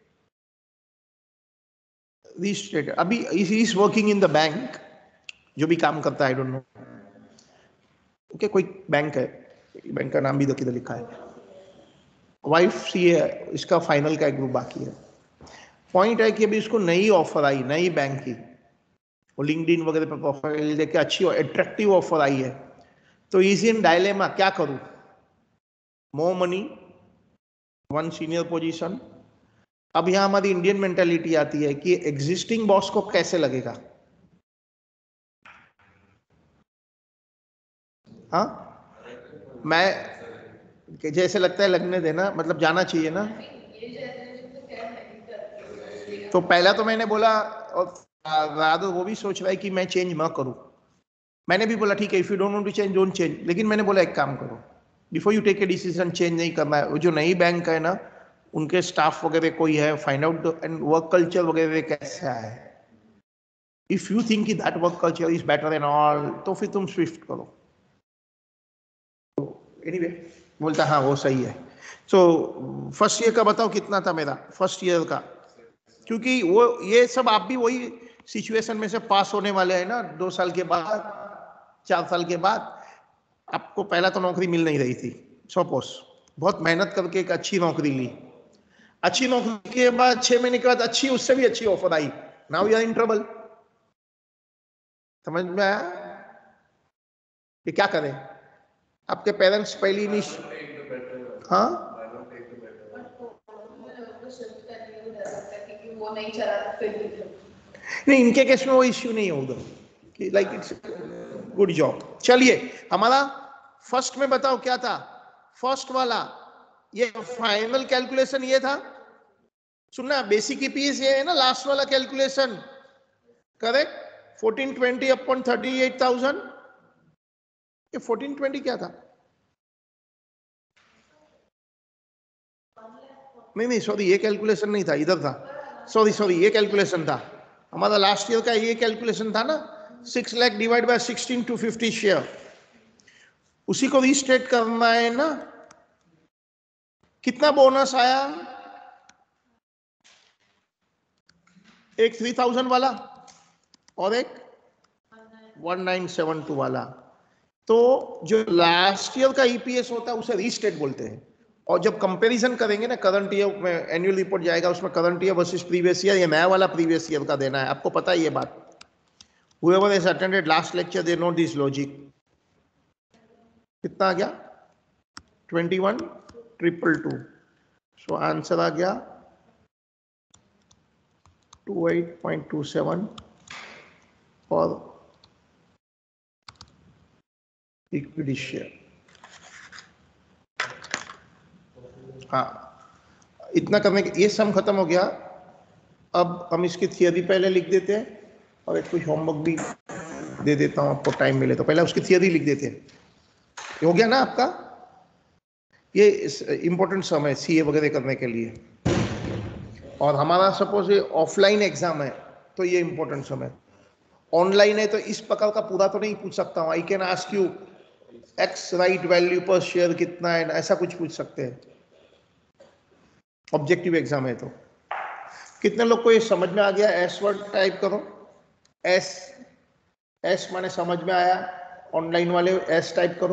अभी is working in the bank, जो भी काम करता है, आई डोंट नो, ओके कोई बैंक है, बैंक का नाम भी किधर लिखा है, वाइफ सीए है, इसका फाइनल का एक ग्रुप बाकी है। पॉइंट है कि अभी उसको नई ऑफर आई, नई बैंक की, वो लिंक्डइन वगैरह पर प्रोफाइल देके अच्छी अट्रैक्टिव ऑफर आई है, तो इज इन डायलेमा, क्या करूं, more money, one senior position. अब यहां हमारी इंडियन मेंटालिटी आती है कि एग्जिस्टिंग बॉस को कैसे लगेगा, हाँ मैं जैसे लगता है लगने देना, मतलब जाना चाहिए ना, तो पहला तो मैंने बोला, और रादर वो भी सोच रहा है कि मैं चेंज ना करूं, मैंने भी बोला ठीक है, if you don't want to change don't change, लेकिन मैंने बोला एक काम करो, before you take a decision, change नहीं करना है, वो जो नई बैंक है ना, उनके स्टाफ वगैरह कोई है, find out and work culture वगैरह कैसा है, if you think that work culture is better and all, तो फिर तुम स्विफ्ट करो। एनीवे बोलता हाँ वो सही है। सो फर्स्ट ईयर का बताओ कितना था मेरा फर्स्ट ईयर का, क्योंकि वो ये सब आप भी वही सिचुएशन में से पास होने वाले हैं ना, 2 साल के बाद 4 साल के बाद, आपको पहला तो नौकरी मिल नहीं रही थी, सपोज बहुत मेहनत करके एक अच्छी नौकरी ली, अच्छी नौकरी के बाद 6 महीने के बाद अच्छी, उससे भी अच्छी ऑफर आई, now you are in trouble, समझ में आया, ये क्या करें, आपके पेरेंट्स पहली नहीं, हाँ नहीं इनके केस में वो इश्यू नहीं है उधर, कि लाइक इट्स गुड जॉब। चलिए हमारा फर्स्ट में बताओ क्या था, फर्स्ट वाला ये फाइनल कैलकुलेशन ये था, सुनना बेसिक ईपीएस ये है ना, लास्ट वाला कैलकुलेशन करेक्ट, 1420 अपॉन 38,000, ये 1420 क्या था, नहीं सॉरी ये कैलकुलेशन नहीं था, इधर था, सॉरी ये कैलकुलेशन था हमारा लास्ट ईयर का, ये कैलकुलेशन था ना, 6 लाख डिवाइड बाय 16,250 शेयर, उसी को रीस्टेट करना है ना, कितना बोनस आया, एक 3,000 वाला और एक 1972 वाला, तो जो लास्ट ईयर का ईपीएस होता है उसे रीस्टेट बोलते हैं, और जब कंपैरिजन करेंगे ना करंट ईयर में, एनुअल रिपोर्ट जाएगा उसमें current year versus previous year, ये नया वाला प्रीवियस ईयर का देना है, आपको पता है ये बात, whoever has attended last lecture they know this logic। कितना आ गया 21,222, सो आंसर आ गया 28.27 और इक्विटी शेयर, हाँ इतना करने के, ये सम खत्म हो गया। अब हम इसकी थियरी पहले लिख देते हैं, और एक कुछ होमवर्क भी दे देता हूँ आपको, टाइम मिले तो पहले उसकी थियरी लिख देते हैं, ये हो गया ना आपका, ये इंपॉर्टेंट सम है सीए वगैरह करने के लिए, और हमारा सपोज ये ऑफलाइन एग्जाम है तो ये इंपॉर्टेंट सम है, ऑनलाइन है तो इस प्रकार का पूरा तो नहीं पूछ सकता हूँ, I can ask you ex right value पर शेयर कितना है, ऐसा कुछ पूछ सकते हैं, ऑब्जेक्टिव एग्जाम है तो कितने लोग को ये समझ में आ गया? एस वर्ड टाइप करो। एस, एस माने समझ में आया। ऑनलाइन वाले एस टाइप करो।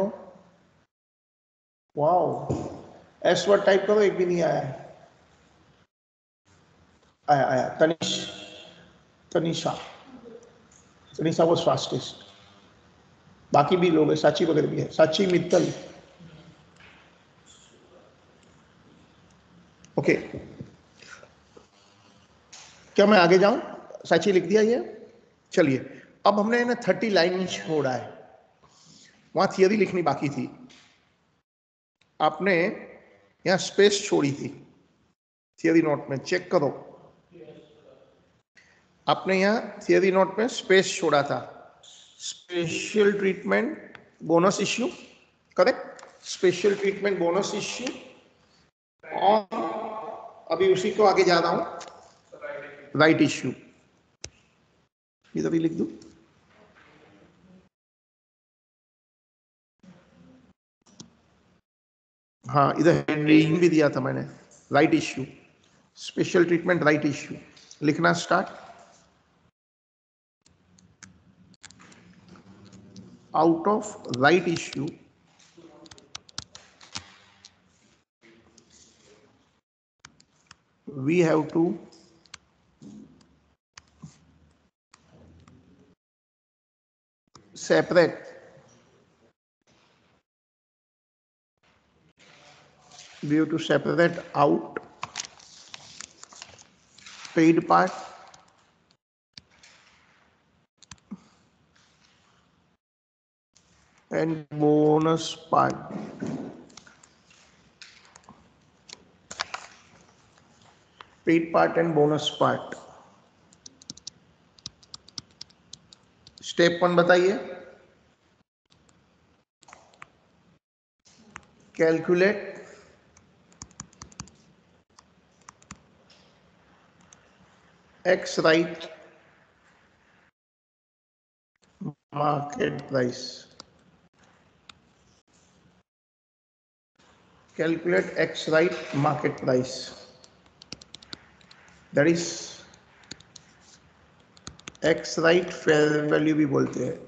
वाओ, एस वर्ड टाइप करो, एक भी नहीं आया। आया आया, तनिषा, तनिषा वो फास्टेस्ट। बाकी भी लोग हैं, साची वगैरह भी है, साची मित्तल। ओके, क्या मैं आगे जाऊं? साची लिख दिया ये। चलिए, अब हमने ना 30 लाइन छोड़ा है, वहां थियरी लिखनी बाकी थी। आपने यहां स्पेस छोड़ी थी थियरी नोट में, चेक करो। आपने यहां थियरी नोट में स्पेस छोड़ा था। Special treatment bonus issue, correct? Special treatment bonus issue. और अभी उसी को आगे जा रहा हूं, राइट इश्यू। इधर भी लिख दूं। हाँ, इधर हेडिंग भी दिया था मैंने, right issue, special treatment right issue. लिखना start. Out of right issue we have to separate out paid part and bonus part. Paid part and bonus part. Step 1 बताइए। Calculate ex right market price. Calculate X right market price. That is X right fair value भी बोलते हैं।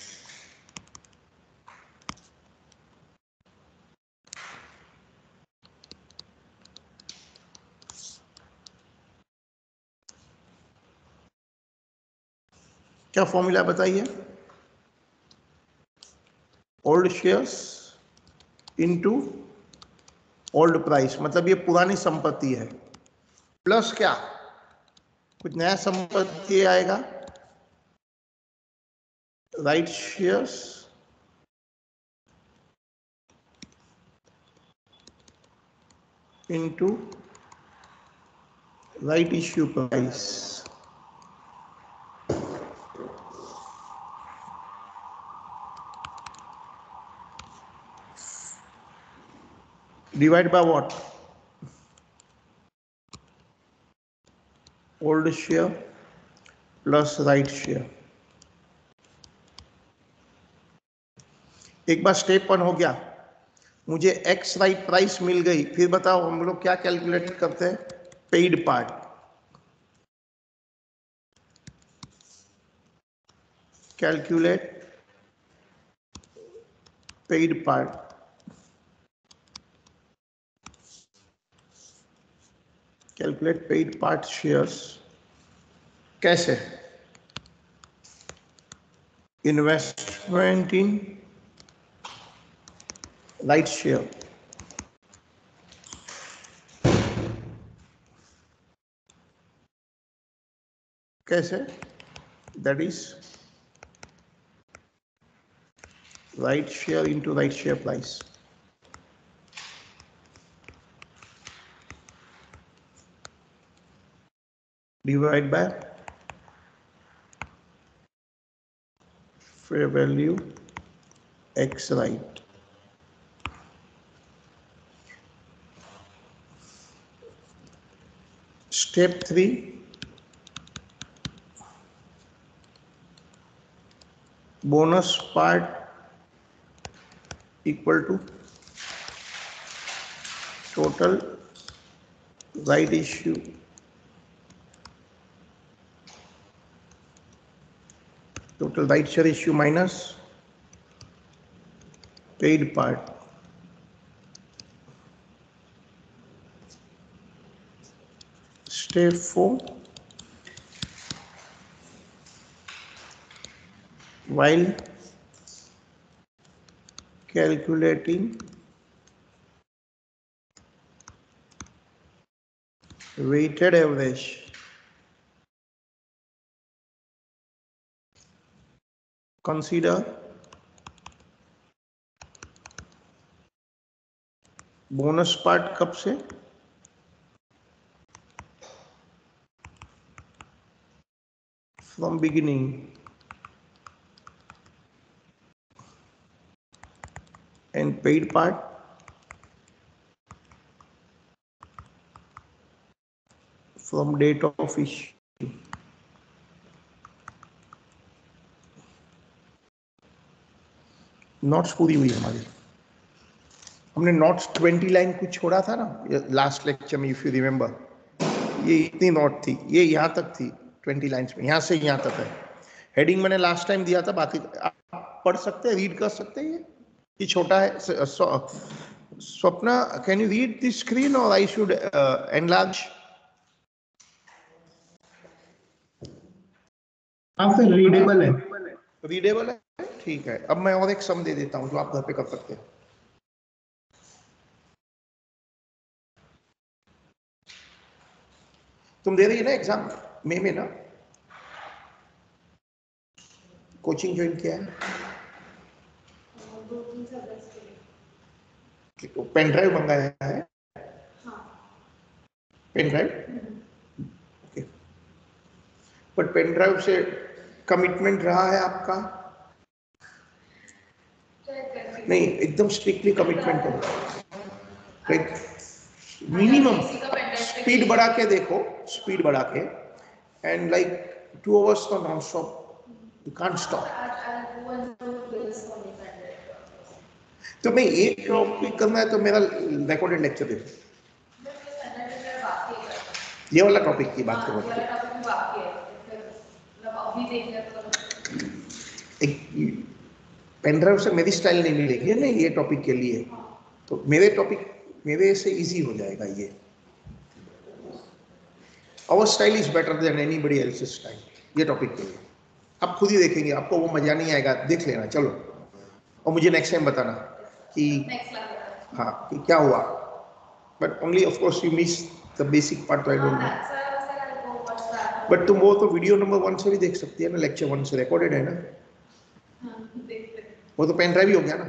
क्या formula बताइए? Old shares into old price, मतलब ये पुरानी संपत्ति है, प्लस क्या कुछ नया संपत्ति आएगा, right shares into right issue price. Divide by what? Old share plus right share. एक बार स्टेप 1 हो गया, मुझे एक्स राइट प्राइस मिल गई, फिर बताओ हम लोग क्या कैलकुलेट करते हैं? Paid part. Calculate paid part. Calculate paid part shares. कैसे? Investment in right share. कैसे? That is right share into right share price. Divide by fair value x right। Step 3, bonus part equal to total right issue total right share issue minus paid part. Step 4, while calculating weighted average, consider bonus part कब से, from beginning, and paid part from date of issue. Notes पूरी हुई हमारी। हमने notes 20 line कुछ छोड़ा था ना लास्ट लेक्चर में, इफ यू रिमेंबर। ये इतनी नोट थी, ये यहाँ तक थी 20 लाइन्स में, यहाँ से यहाँ तक है। हेडिंग मैंने लास्ट टाइम दिया था, बाकी आप पढ़ सकते हैं, रीड कर सकते हैं। ये छोटा है। Swapna, can you read this screen और आई शुड एनलार्ज? हाँ सर, रीडेबल है। रीडेबल है, ठीक है। अब मैं और एक सम दे देता हूँ जो आप घर पे कर सकते हैं। तुम दे रही है ना एग्जाम मई में ना? कोचिंग ज्वाइन किया है? पेन ड्राइव मंगाया है? Pen drive, okay. But pen drive से कमिटमेंट रहा है आपका? नहीं, एकदम स्ट्रिक्टली कमिटमेंट करो, राइट? मिनिमम स्पीड बढ़ा के देखो, स्पीड बढ़ा के, एंड लाइक 2 hours का non stop, you can't stop. तो मैं एक टॉपिक करना है तो मेरा रिकॉर्डेड लेक्चर देखो, ये वाला टॉपिक की बात करो। एक पेन ड्राइव से मेरी स्टाइल नहीं मिलेगी ना ये टॉपिक के लिए, तो मेरे टॉपिक मेरे से इजी हो जाएगा ये। Our style is better than anybody else's style, ये टॉपिक के लिए। आप खुद ही देखेंगे, आपको वो मजा नहीं आएगा, देख लेना चलो, और मुझे नेक्स्ट टाइम बताना कि हाँ कि क्या हुआ। But only of course you miss the basic part, तो आई डोंट नो। बट तुम वो तो वीडियो नंबर 1 से भी देख सकती है ना, लेक्चर 1 से रिकॉर्डेड है ना। वो तो पेन ड्राइव ही हो गया ना।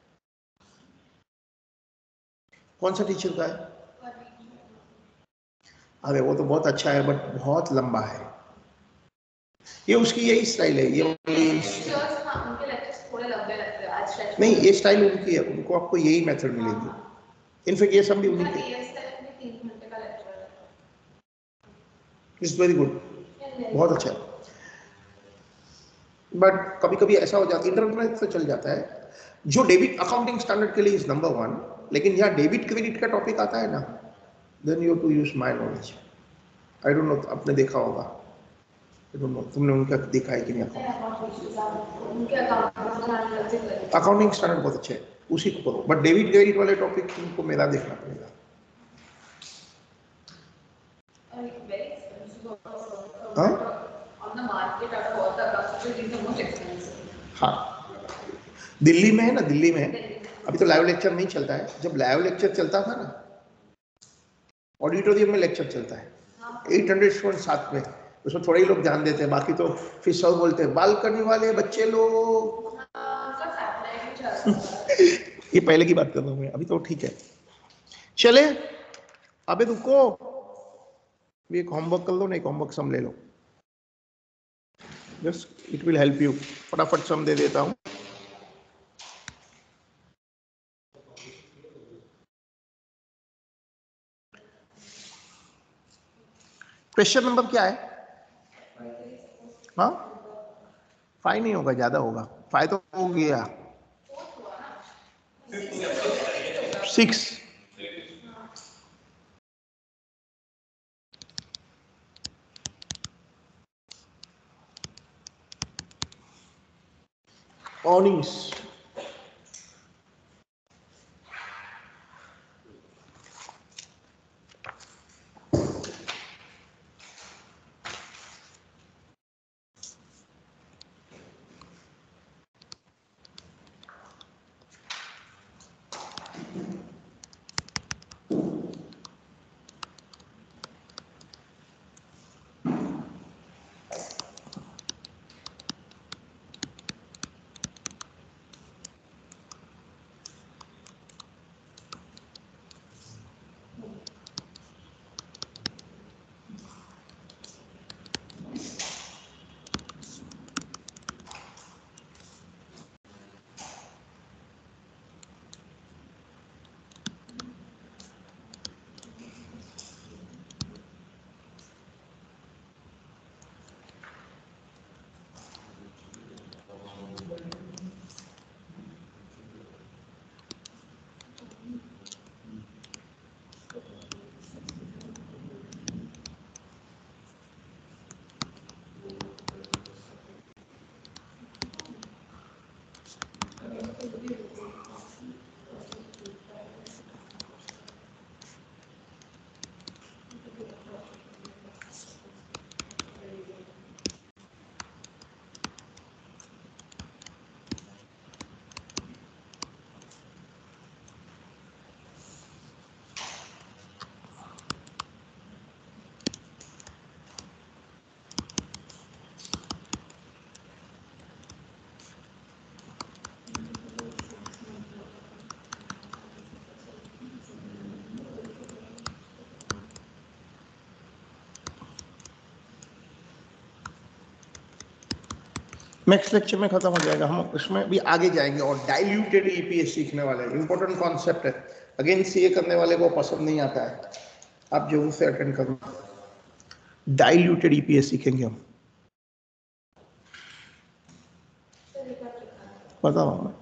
कौन सा टीचर का है? अरे वो तो बहुत अच्छा है, बट बहुत लंबा है। ये उसकी यही स्टाइल है, ये नहीं, ये स्टाइल उनकी है, उनको आपको यही मेथड मिलेगी। इनफैक्ट ये सब भी उन्हीं के। इट्स वेरी गुड, बहुत अच्छा है। बट कभी कभी ऐसा हो जाता है, इंटरनेट से चल जाता है, जो डेबिट अकाउंटिंग स्टैंडर्ड के लिए इज नंबर 1, लेकिन यहाँ डेबिट क्रेडिट का टॉपिक आता है ना, then you to use my knowledge. I don't know, आपने देखा होगा, आई डोंट नो तुमने उनका देखा है कि नहीं। अकाउंटिंग स्टैंडर्ड बहुत अच्छे है, उसी को करो। बट डेबिट क्रेडिट वाले टॉपिक तुमको मेरा देखना पड़ेगा। हाँ, दिल्ली में है ना, दिल्ली में अभी तो लाइव लेक्चर नहीं चलता है। जब लाइव लेक्चर चलता था ना, ऑडिटोरियम में लेक्चर चलता है, 800 स्टूडेंट साथ में, उसमें थोड़े ही लोग ध्यान देते हैं, बाकी तो फिर सब बोलते हैं बालकनी वाले बच्चे लोग। ये पहले की बात कर रहा हूँ मैं, अभी तो ठीक है। चले, अबे रुको, एक होमवर्क कर लो, नहीं होमवर्क सम ले लो, just it will help you. फटाफट सम दे देता हूँ। क्वेश्चन नंबर क्या है? हाँ, 5 नहीं होगा, ज्यादा होगा। 5 तो हो गया, 6। honest. नेक्स्ट लेक्चर में खत्म हो जाएगा, हम उसमें भी आगे जाएंगे और डाइल्यूटेड ईपीएस सीखने वाले हैं। इंपॉर्टेंट कॉन्सेप्ट है, अगेन सीए करने वाले को पसंद नहीं आता है, आप जरूर से अटेंड करना। डाइल्यूटेड ईपीएस सीखेंगे हम, पता होगा।